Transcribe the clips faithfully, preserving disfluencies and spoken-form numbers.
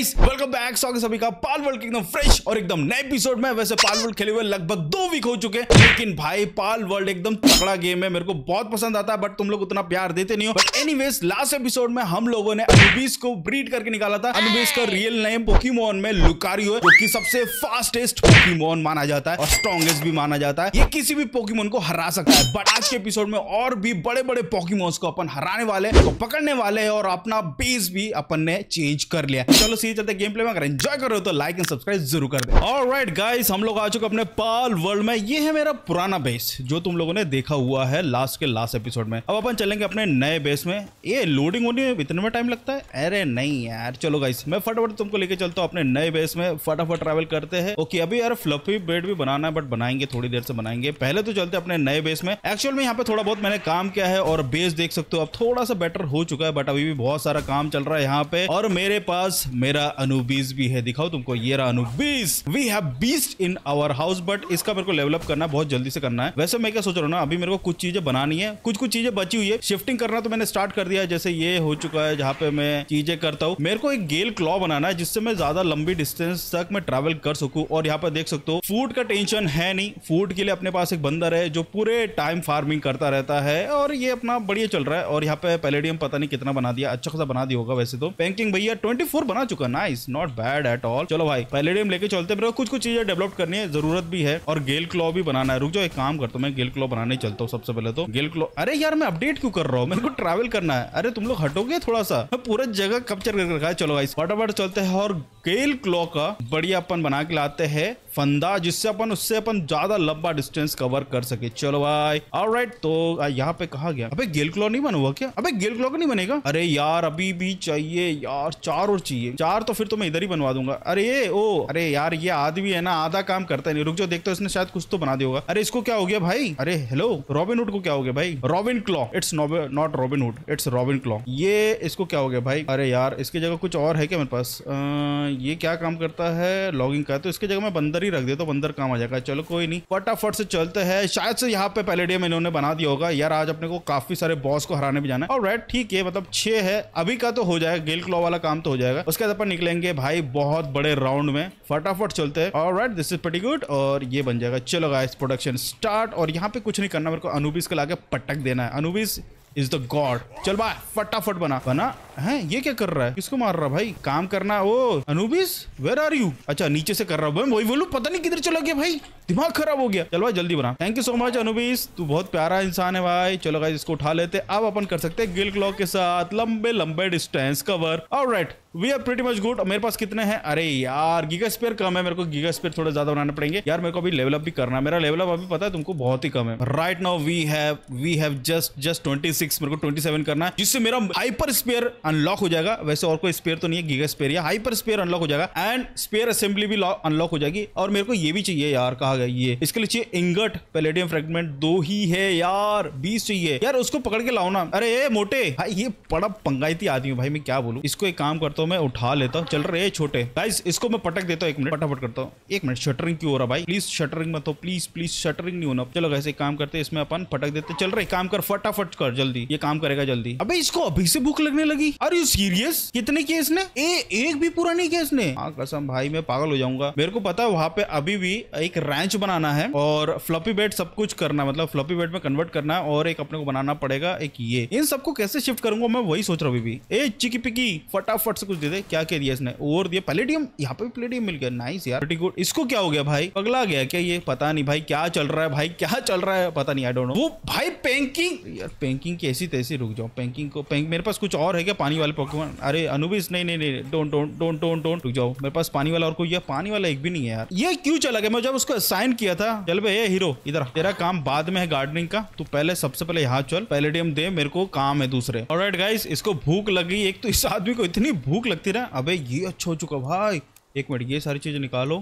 Guys welcome back. स्वागत है सभी का पाल वर्ल्ड के एकदम फ्रेश और एकदम नए एपिसोड में। वैसे पाल वर्ल्ड खेले हुए लगभग दो वीक हो चुके हैं, लेकिन भाई पाल वर्ल्ड एकदम तगड़ा गेम है, मेरे को बहुत पसंद आता है, बट तुम लोग उतना प्यार देते नहीं हो। बट एनीवेज लास्ट एपिसोड में हम लोगों ने अनुबिस को ब्रीड करके निकाला था। अनुबिस का रियल नेम पोकेमॉन में लुकारियो है, जो कि सबसे फास्टेस्ट पोकेमॉन माना जाता है और स्ट्रॉन्गेस्ट भी माना जाता है। ये किसी भी पोकेमॉन को हरा सकता है। बट आज के एपिसोड में और भी बड़े बड़े पोकेमॉन्स को अपन हराने वाले, तो पकड़ने वाले हैं और अपना बेस भी अपन ने चेंज कर लिया। चलो सीधे चलते गेम प्ले में। अगर एंजॉय कर रहे हो तो लाइक एंड सब्सक्राइब जरूर कर दे। ऑलराइट गाइस, हम लोग आ चुके अपने पाल वर्ल्ड में। ये है मेरा पुराना बेस जो तुम लोगों ने देखा हुआ है लास्ट के लास्ट एपिसोड में। अब अपन चलेंगे अपने नए बेस में। ये लोडिंग होने में इतने में टाइम लगता है? अरे नहीं यार, चलो गाइस मैं फटाफट तुमको लेके चलता हूँ अपने नए बेस में। फटाफट ट्रैवल करते हैं। ओके, अभी यार फ्लफी बेड भी बनाना है, बट बनाएंगे थोड़ी देर से बनाएंगे। पहले तो चलते अपने नए बेस में। एक्चुअल में यहाँ पे थोड़ा बहुत मैंने काम किया है और बेस देख सकते हो अब थोड़ा सा बेटर हो चुका है, बट अभी भी बहुत सारा काम चल रहा है यहाँ पे। और मेरे पास मेरा अनुबिस भी है, दिखाओ तुमको, ये रहा Anubis. We have beast in our house, but इसका मेरे को लेवल करना बहुत जल्दी से करना है। वैसे मैं क्या सोच रहा हूँ ना, अभी मेरे को कुछ चीजें बनानी है, कुछ कुछ चीजें बची हुई है। शिफ्टिंग करना तो मैंने स्टार्ट कर दिया है, जैसे ये हो चुका है जहाँ पे मैं चीजें करता हूँ। मेरे को एक गेल क्लॉ बनाना है जिससे मैं ज्यादा लंबी डिस्टेंस तक मैं ट्रैवल कर सकूं। और यहाँ पे देख सकते हो फूड का टेंशन है नहीं। फूड के लिए अपने पास एक बंदर है जो पूरे टाइम फार्मिंग करता रहता है और ये अपना बढ़िया चल रहा है। और यहाँ पे पैलेडियम पता नहीं कितना बना दिया, अच्छा खासा बना दिया होगा वैसे तो। पैंकिंग भैया ट्वेंटी फोर बना चुका, nice, not bad at all. चलो भाई पैलेडियम लेके चलते। मेरे को कुछ कुछ चीजें डेवलप करनी है, जरूरत भी है। और गेल क्लॉ भी बनाना है। रुक जाओ, एक काम करता हूं, मैं गेल क्लॉ बनाने चलता हूँ सबसे पहले तो। गेल क्लॉ, अरे यार मैं अपडेट क्यों कर रहा हूँ, मेरे को ट्रैवल करना है। अरे तुम लोग हटोगे थोड़ा सा, मैं पूरा जगह कैप्चर करके रखा है। चलो गाइस फटाफट चलते हैं और गेल क्लॉ का बढ़िया अपन बना के लाते हैं फंदा, जिससे अपन उससे अपन ज्यादा लंबा डिस्टेंस कवर कर सके। चलो भाई ऑलराइट, तो यहाँ पे कहा गया? अबे गेल क्लॉ नहीं बना हुआ क्या? अबे गेल क्लॉ का नहीं बनेगा? अरे यार अभी भी चाहिए यार, चार और चाहिए। चार तो फिर तो मैं इधर ही बनवा दूंगा। अरे ये ओ, अरे यार ये आदमी है ना, आधा काम करता नहीं। रुक जाओ, देखते हो इसने शायद कुछ तो बना दिया होगा। अरे इसको क्या हो गया भाई? अरे हेलो, रॉबिन हुड को क्या हो गया भाई? Robin Claw, it's not Robin Hood, it's Robin Claw. ये इसको क्या हो गया भाई? अरे यार इसकी जगह कुछ और है क्या मेरे पास? आ, ये क्या काम करता है? लॉगिंग का। तो इसकी जगह मैं बंदर ही रख देता हूं, बंदर काम आ जाएगा। चलो कोई नहीं, फटाफट से चलते हैं। शायद से यहाँ पे पैलेडियम इन्होंने बना दिया होगा। यार आज अपने को काफी सारे बॉस को हराने भी जाना है। ऑलराइट ठीक है, मतलब छह है अभी का तो हो जाएगा, गेल क्लॉ वाला काम तो हो जाएगा। उसके बाद अपन निकलेंगे भाई बहुत बड़े राउंड में। फटाफट चलते हैं। Alright this is pretty good और ये बन जाएगा। चलो गाइस प्रोडक्शन स्टार्ट। और यहाँ पे कुछ नहीं करना, मेरे को अनुबिस को लाके पटक देना है। Anubis is the god. चल भाई फटाफट बना बना है। ये क्या कर रहा है? किसको मार रहा है भाई? काम करना। Oh Anubis where are you? अच्छा नीचे से कर रहा हूँ, वही बोलूं, पता नहीं किधर चला गया भाई, दिमाग खराब हो गया। चल भाई जल्दी बना। Thank you so much Anubis, तू बहुत प्यारा इंसान है भाई। चलो गाइस इसको उठा लेते। अब अपन कर सकते हैं गेल क्लॉ के साथ लंबे लंबे distance cover. Alright we are pretty much good. मेरे पास कितने हैं? अरे यार गीगा स्पेयर कम है, मेरे को गीगा स्पेयर थोड़ा ज्यादा बनाने पड़ेंगे यार। मेरे को अभी लेवल अप भी करना है। मेरा लेवल अप अभी पता है तुमको बहुत ही कम है। Right now we have we have just just twenty six, मेरे को ट्वेंटी सेवन करना है, जिससे मेरा हाइपर स्पेयर अनलॉक हो जाएगा। वैसे और कोई स्पेयर तो नहीं है, गीगा स्पेयर या हाइपर स्पेयर अनलॉक हो जाएगा एंड स्पेयर असेंबली भी अनलॉक हो जाएगी। और मेरे को ये भी चाहिए यार, कहा गया ये, इसके लिए चाहिए इंगट पैलेडियम फ्रेगमेंट, दो ही है यार, बीस चाहिए यार। उसको पकड़ के लाओ ना। अरे ये मोटे भाई, ये बड़ा पंगाइती आदमी है भाई, मैं क्या बोलूं। इसको एक काम करता हूँ, मैं उठा लेता हूँ। चल रहे छोटे गाइस, इसको मैं पटक देता हूँ। एक मिनट फटाफट करता हूँ। एक मिनट, शटरिंग क्यों हो रहा भाई? प्लीज शटरिंग मत हो, प्लीज प्लीज शटरिंग नहीं होना। चलो गाइस एक काम करते हैं, इसमें अपन पटक देते। चल रहे काम कर, फटाफट कर जल्दी, ये काम करेगा जल्दी। अबे इसको अभी से भूख लगने लगी। Are you serious? कितने किए इसने? ए, एक भी पूरा नहीं किया इसने। हाँ कसम भाई मैं पागल हो जाऊंगा। मेरे को पता है वहां पे अभी भी एक रैंच बनाना है और फ्लॉपी बेड सब कुछ करना, मतलब फ्लॉपी बेड में कन्वर्ट करना है। और एक अपने को बनाना पड़ेगा एक ये। इन सबको कैसे शिफ्ट करूंगा मैं वही सोच रहा हूँ अभी। ए चिकी पिकी फटाफट से कुछ दे दे। क्या कह दिया इसने? और दिया पैलेडियम, यहाँ पे भी पैलेडियम मिल गया, नाइस यार, प्रीटी गुड। इसको क्या हो गया भाई? पगला गया क्या ये? पता नहीं भाई क्या चल रहा है भाई, क्या चल रहा है पता नहीं, आई डोंट नो। वो भाई पैंकिंग, यार पैंकिंग की ऐसी तैसी। रुक जाओ, पैंकिंग को पैंक, मेरे पास कुछ और है क्या पानी वाले पोकेमॉन? अरे अनुबिस नहीं नहीं नहीं, don't don't don't don't don't, रुक जाओ, मेरे पास पानी वाला और कोई है? पानी वाला एक भी नहीं है यार। ये क्यों चला गया? मैं जब उसको असाइन किया था। चल बे ये हीरो इधर, तेरा काम बाद में है गार्डनिंग का, तू पहले सबसे पहले यहाँ चल, पैलेडियम दे, मेरे को काम है दूसरे। ऑलराइट गाइस इसको भूख लगी। एक तो इस आदमी को इतनी भूख लगती ना। अबे ये अच्छा हो चुका भाई। एक मिनट, ये सारी चीजें निकालो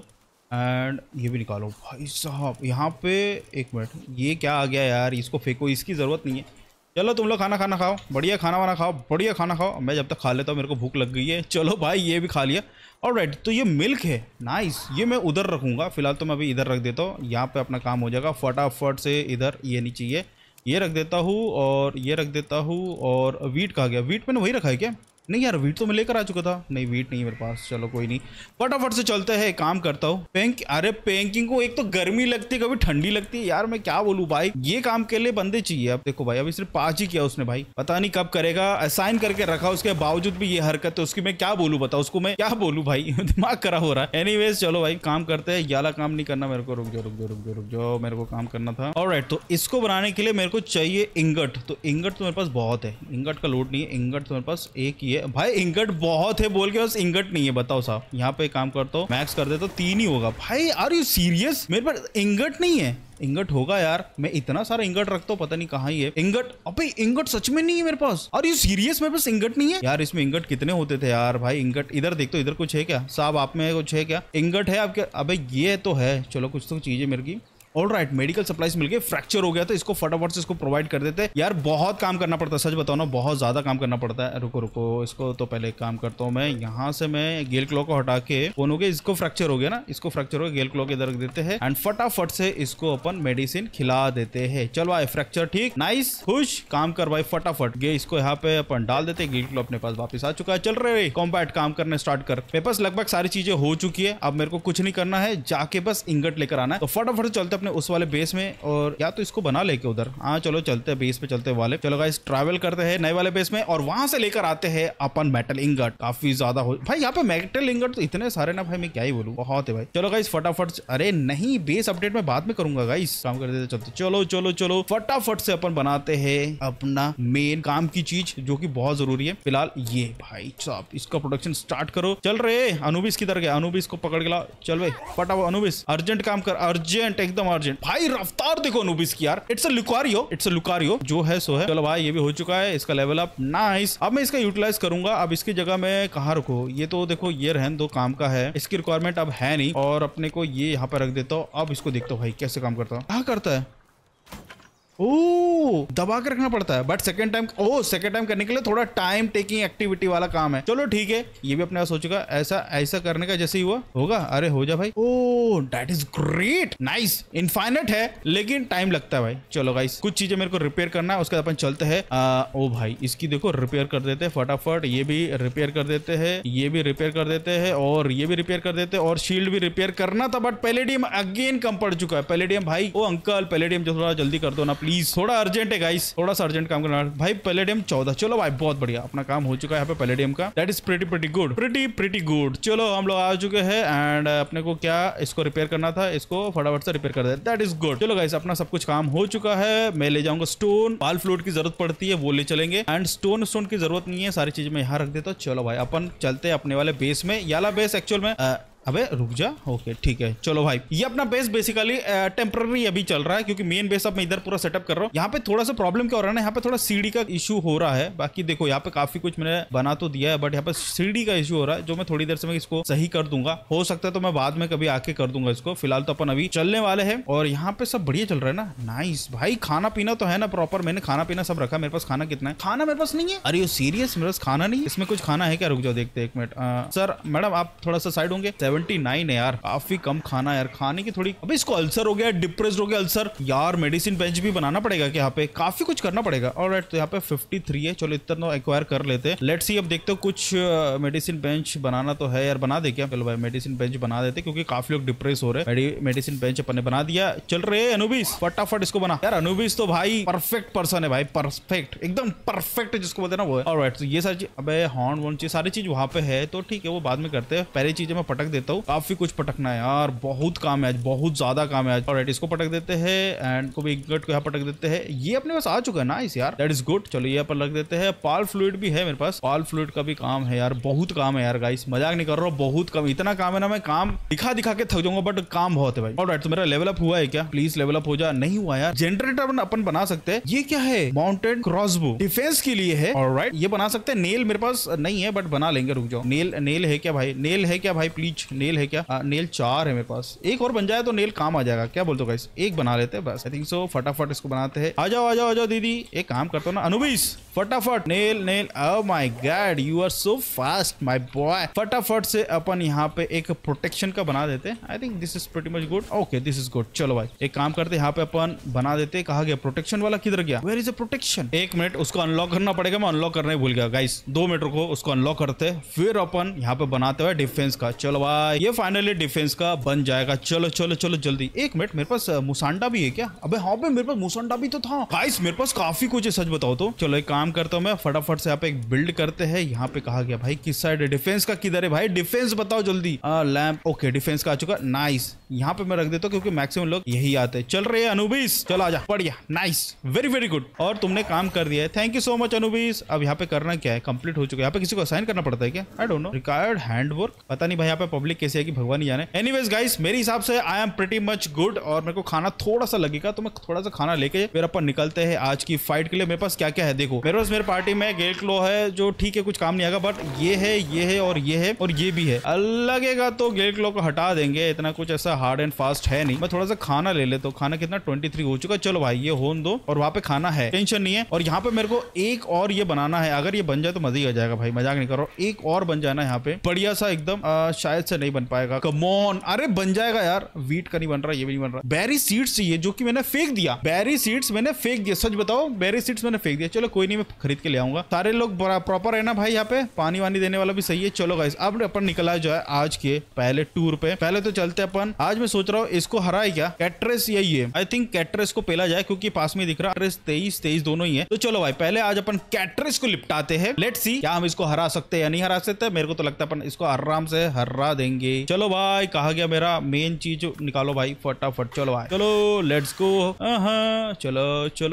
एंड ये भी निकालो भाई साहब। यहाँ पे एक मिनट, ये क्या आ गया यार? इसको फेंको, इसकी जरूरत नहीं है। चलो तुम लोग खाना खाना खाओ, बढ़िया खाना वाना खाओ, बढ़िया खाना खाओ। मैं जब तक खा लेता हूँ, मेरे को भूख लग गई है। चलो भाई ये भी खा लिया। ऑलराइट तो ये मिल्क है, नाइस। ये मैं उधर रखूंगा फिलहाल, तो मैं अभी इधर रख देता हूँ। यहाँ पे अपना काम हो जाएगा फटाफट से। इधर ये नहीं चाहिए, ये रख देता हूँ और ये रख देता हूँ। और वीट कहा गया? वीट मैंने वही रखा है क्या? नहीं यार वीट तो मैं लेकर आ चुका था। नहीं वीट नहीं मेरे पास, चलो कोई नहीं, फटाफट से चलते हैं। काम करता हूँ पेंक, अरे पेंकिंग को एक तो गर्मी लगती है कभी ठंडी लगती है यार, मैं क्या बोलूँ भाई, ये काम के लिए बंदे चाहिए। अब देखो भाई अभी सिर्फ पांच ही किया उसने भाई, पता नहीं कब करेगा, असाइन करके रखा उसके बावजूद भी ये हरकत है उसकी, मैं क्या बोलूँ बताओ उसको, मैं क्या बोलूँ भाई दिमाग खराब हो रहा है। एनीवेज चलो भाई काम करते हैं, याला काम नहीं करना मेरे को, रुक जाओ रुक जाओ रुक जाओ रुक जाओ, मेरे को काम करना था। ऑलराइट, तो इसको बनाने के लिए मेरे को चाहिए इंगट, तो इंगट तो मेरे पास बहुत है, इंगट का लोड नहीं है, इंगट तो मेरे पास एक ही है भाई, इंगट बहुत है बोल के बस इंगट नहीं है, बताओ साहब। यहाँ पे काम करता हूँ, मैक्स कर दे तो तीन ही होगा भाई, आर यू सीरियस, मेरे पास इंगट नहीं है। इंगट होगा यार, मैं इतना सारा इंगट रखता हूँ, पता नहीं कहाँ ही है इंगट। अबे इंगट सच में नहीं है मेरे पास, और ये सीरियस मेरे पास इंगट नहीं है यार। इसमें इंगट कितने होते थे यार भाई, इंगट इधर देख तो, इधर कुछ है क्या साहब, आप में कुछ है क्या, इंगट है आपके? अबे ये तो है, चलो कुछ तो चीज है मेरे की। ऑल राइट, मेडिकल सप्लाईज मिल गए, फ्रैक्चर हो गया तो इसको फटाफट से इसको प्रोवाइड कर देते हैं यार। बहुत काम करना पड़ता है, सच बताओ ना, बहुत ज्यादा काम करना पड़ता है। रुको रुको, इसको तो पहले काम करता हूँ मैं, यहाँ से मैं गेल क्लॉ को हटा के, कौन हो गया, इसको फ्रैक्चर हो गया ना, इसको फ्रैक्चर हो गया, गेल क्लॉ के इधर रख देते हैं एंड फटाफट से इसको अपन मेडिसिन खिला देते हैं। चलो आए फ्रैक्चर ठीक, नाइस, खुश, काम कर भाई फटाफट। गे इसको यहाँ पे अपन डाल देते हैं, गेल क्लॉ अपने पास वापस आ चुका है। चल रहे कॉम्बैट, काम करने स्टार्ट कर। मेरे पास लगभग सारी चीजें हो चुकी है, अब मेरे को कुछ नहीं करना है, जाके बस इंगट लेकर आना है। तो फटाफट से चलते अपने उस वाले बेस में, और या तो इसको बना लेके उधर, हाँ चलो चलते हैं बेस पे, चलते वाले, चलो गाइस ट्रैवल करते हैं नए वाले बेस में और वहां से लेकर आते हैं अपन मेटल इंगट। काफी ज्यादा हो भाई यहाँ पे मेटल इंगट तो इतने सारे ना भाई, मैं क्या ही बोलूं, बहुत है भाई। चलो गाइस फटाफट, अरे नहीं बेस अपडेट में बाद में करूंगा गाइस, काम कर देते चलते। चलो चलो चलो फटाफट से अपन बनाते हैं अपना मेन काम की चीज जो कि बहुत जरूरी है फिलहाल, ये भाई साहब इसका प्रोडक्शन स्टार्ट करो। चल रहे अनुबिस किधर गया, अनुबिस को पकड़ के ला, चल भाई फटाफट अनुबिस, अर्जेंट काम कर, अर्जेंट एकदम अर्जेंट भाई। रफ्तार देखो अनुबिस की यार, it's a Lucario, it's a Lucario जो है सो है। चलो भाई ये भी हो चुका है, इसका लेवल अप, नाइस। अब मैं इसका यूटिलाइज करूंगा, अब इसकी जगह मैं कहाँ रखूं, ये तो देखो ये रहन दो, काम का है, इसकी रिक्वायरमेंट अब है नहीं, और अपने को ये यहाँ पे रख देता हूँ। अब इसको देखता हूँ भाई कैसे काम करता हूँ, क्या करता है, ओ दबा के रखना पड़ता है, but second time, oh second time करने के लिए थोड़ा टाइम टेकिंग एक्टिविटी वाला काम है। चलो ठीक है, ये भी अपने पास हो चुका, ऐसा ऐसा करने का जैसे ही हुआ होगा, अरे हो जा भाई, oh that is great, nice. Infinite है लेकिन टाइम लगता है भाई। चलो गाइस कुछ चीजें मेरे को रिपेयर करना है, उसके बाद अपन चलते हैं। ओ भाई इसकी देखो रिपेयर कर देते हैं फटाफट, ये भी रिपेयर कर देते हैं, ये भी रिपेयर कर देते हैं, और ये भी रिपेयर कर देते हैं, और शील्ड भी रिपेयर करना था, बट पैलेडियम अगेन कम पड़ चुका है। पैलेडियम भाई, ओ अंकल पैलेडियम जो थोड़ा जल्दी कर दो ना प्लीज, थोड़ा अर्जेंट है गाइस, थोड़ा सा अर्जेंट काम करना भाई। पैलेडियम चौदह, चलो भाई बहुत बढ़िया, अपना काम हो चुका है यहाँ पे पैलेडियम का, that is pretty pretty good, pretty pretty good. चलो हम लोग आ चुके हैं एंड अपने को क्या इसको रिपेयर करना था, इसको फटाफट से रिपेयर कर दे, दैट इज गुड। चलो गाइस अपना सब कुछ काम हो चुका है, मैं ले जाऊंगा स्टोन, पाल फ्लूइड की जरूरत पड़ती है वो ले चलेंगे, एंड स्टोन स्टोन की जरूरत नहीं है, सारी चीजें मैं यहाँ रख देता हूँ। चलो भाई अपन चलते हैं अपने वाले बेस में, याला बेस एक्चुअल में आ, अबे रुक जा, ओके ठीक है। चलो भाई ये अपना बेस बेसिकली टेम्पररी अभी चल रहा है, क्योंकि मेन बेस अब मैं इधर पूरा सेटअप कर रहा हूँ। यहाँ पे थोड़ा सा प्रॉब्लम क्या हो रहा है ना, यहाँ पे थोड़ा सीढ़ी का इशू हो रहा है, बाकी देखो यहाँ पे काफी कुछ मैंने बना तो दिया है, बट यहाँ पे सीढ़ी का इशू हो रहा है, जो मैं थोड़ी देर से मैं इसको सही कर दूंगा, हो सकता है तो मैं बाद में कभी आके कर दूंगा इसको। फिलहाल तो अपन अभी चलने वाले हैं, और यहाँ पे सब बढ़िया चल रहा है ना, नाइस भाई। खाना पीना तो है ना प्रॉपर, मैंने खाना पीना सब रखा, मेरे पास खाना कितना है, खाना मेरे पास नहीं है, अरे सीरियस मेरे पास खाना नहीं, इसमें कुछ खाना है क्या, रुक जाओ देखते एक मिनट। सर मैडम आप थोड़ा सा साइड होंगे, सेवेंटी नाइन है यार, काफी कम खाना यार, खाने की थोड़ी, अबे इसको अल्सर हो गया, डिप्रेस्ड हो गया अल्सर यार, मेडिसिन बेंच भी बनाना पड़ेगा कि यहाँ पे काफी कुछ करना पड़ेगा। ऑलराइट तो यहाँ पे तिरेपन है, चलो इतना एक्वायर कर लेते हैं, लेट्स सी। अब देखते हो कुछ मेडिसिन बेंच बनाना तो है यार, बना दे क्या, चलो भाई मेडिसिन बेंच बना देते, क्योंकि काफी लोग डिप्रेस हो रहे हैं। मेडिसिन बेंच अपन ने बना दिया, चल रहे अनुबिस फटाफट इसको बना यार। अनुबिस तो भाई परफेक्ट पर्सन है भाई, परफेक्ट एकदम परफेक्ट जिसको बोलते हैं ना वो है। ऑलराइट तो ये सारी चीज, अबे हॉर्न वॉर्न चीज सारी चीज वहां पे है, तो ठीक है वो बाद में करते हैं, पहले चीजें मैं पटक देता हूँ, काफी कुछ पटकना है यार, बहुत काम है आज, बहुत ज्यादा काम है आज। ऑलराइट इसको पटक देते हैं, एंड को भी इंगट को यहाँ पटक देते हैं, ये अपने पास आ चुका है नाइस यार, दैट इज गुड। चलो ये पर लग देते हैं, पाल फ्लूइड भी है मेरे पास, पाल फ्लूइड का भी काम है यार, बहुत काम है यार गाइस, मजाक नहीं कर रहा हूँ, बहुत काम, इतना काम है ना, मैं काम दिखा दिखा के थक जाऊंगा, बट काम बहुत है भाई। ऑलराइट तो मेरा लेवल अप हुआ है क्या, प्लीज लेवल अप हो जा, नहीं हुआ यार। जनरेटर अपन बना सकते हैं, ये क्या है, माउंटेड क्रॉसबो, डिफेंस के लिए है। ऑलराइट ये बना सकते हैं, नेल मेरे पास नहीं है बट बना लेंगे, रुक जाओ। नेल नेल है क्या भाई, नेल है क्या भाई, प्लीज नेल है क्या, आ, नेल चार है मेरे पास, एक और बन जाए तो नेल काम आ जाएगा, क्या बोलते हो गाइस, एक बना लेते हैं बस, आई थिंक सो। फटाफट इसको बनाते हैं, आ जाओ आ जाओ आ जाओ दीदी, एक काम करता हूँ ना अनुबिस, फटाफट nail nail. Oh my god, you are so fast my boy. फटाफट से अपन यहाँ पे एक प्रोटेक्शन का बना देते हैं। I think this is pretty much good. Okay this is good. चलो भाई एक काम करते, यहाँ पे अपन बना देते। कहा गया प्रोटेक्शन वाला, किधर गया? Where is a protection? एक मिनट, उसको अनलॉक करना पड़ेगा। मैं अनलॉक करना ही भूल गया गाइस, दो मिनट रुको, उसको अनलॉक करते फिर अपन यहाँ पे बनाते हुए डिफेंस का। चलो भाई ये फाइनली डिफेंस का बन जाएगा। चलो चलो चलो जल्दी। एक मिनट, मेरे पास मुसांडा भी है क्या? अबे हाँ भाई मेरे पास मुसांडा भी तो था गाइस, मेरे पास काफी कुछ है सच बताओ तो। चलो एक काम करता हूँ मैं, फटाफट से यहाँ पे एक बिल्ड करते हैं। यहाँ पे कहा गया भाई किस साइड है? डिफेंस का किधर है भाई? डिफेंस बताओ जल्दी। लैंप, ओके डिफेंस का आ चुका। नाइस, यहाँ पे मैं रख देता हूँ क्योंकि मैक्सिमम लोग यही आते हैं। चल रहे हैं अनुबिस, चलो आजा, बढ़िया, नाइस, वेरी वेरी गुड। और तुमने काम कर दिया है, thank you so much Anubis. अब यहाँ पे करना क्या है? कंप्लीट हो चुका है। यहाँ पे किसी को असाइन करना पड़ता है क्या? I don't know. Required handwork, पता नहीं भाई यहाँ पे पब्लिक कैसे है कि भगवान ही जाने। एनीवेज गाइस मेरे हिसाब से I am pretty much good और मेरे को खाना थोड़ा सा लगेगा तो मैं थोड़ा सा खाना लेके फिर अपन निकलते हैं आज की फाइट के लिए। मेरे पास क्या क्या है देखो, मेरे पास मेरे पार्टी में गेल क्लो है जो ठीक है कुछ काम नहीं आएगा, बट ये है ये है और ये है और ये भी है। लगेगा तो गेल क्लो को हटा देंगे, इतना कुछ ऐसा हार्ड एंड फास्ट है नहीं। मैं थोड़ा सा खाना ले लेता हूँ। खाना कितना? तेईस हो चुका है। चलो भाई ये होन दो और वहां पे खाना है, टेंशन नहीं है। और यहाँ पे मेरे को एक और ये बनाना है, अगर ये बन जाए तो मजा ही आ जाएगा भाई, मजाक नहीं कर रहा हूँ। एक और बन जाना यहाँ पे बढ़िया सा एकदम। शायद से नहीं बन पाएगा, कम ऑन। अरे बन जाएगा यार, वीट का नहीं बन रहा, ये भी नहीं बन रहा। बेरी सीड्स चाहिए जो कि मैंने फेंक दिया। बेरी सीड्स मैंने फेंक दिया, सच बताओ बेरी सीड्स मैंने फेंक दिया। चलो कोई नहीं, मैं खरीद के ले आऊंगा। सारे लोग प्रॉपर है ना भाई? यहाँ पे पानी वानी देने वाला भी सही है। चलो गाइस अब अपन निकला जो है आज के पहले टूर पे। पहले तो चलते अपन, आज मैं सोच रहा हूँ इसको हराए क्या? कैट्रेस यही है, आई थिंक कैट्रेस को पेला जाए क्योंकि पास में दिख रहा है तेईस तेईस दोनों ही है। तो चलो भाई पहले आज अपन कैट्रेस को लिपटाते हैं। लेट्स सी क्या हम इसको हरा सकते हैं या नहीं हरा सकते। मेरे को तो लगता है अपन इसको आराम से हरा देंगे। चलो भाई कहा गया मेरा मेन चीज निकालो भाई फटाफट। चलो भाई चलो लेट्स गो। चलो चलो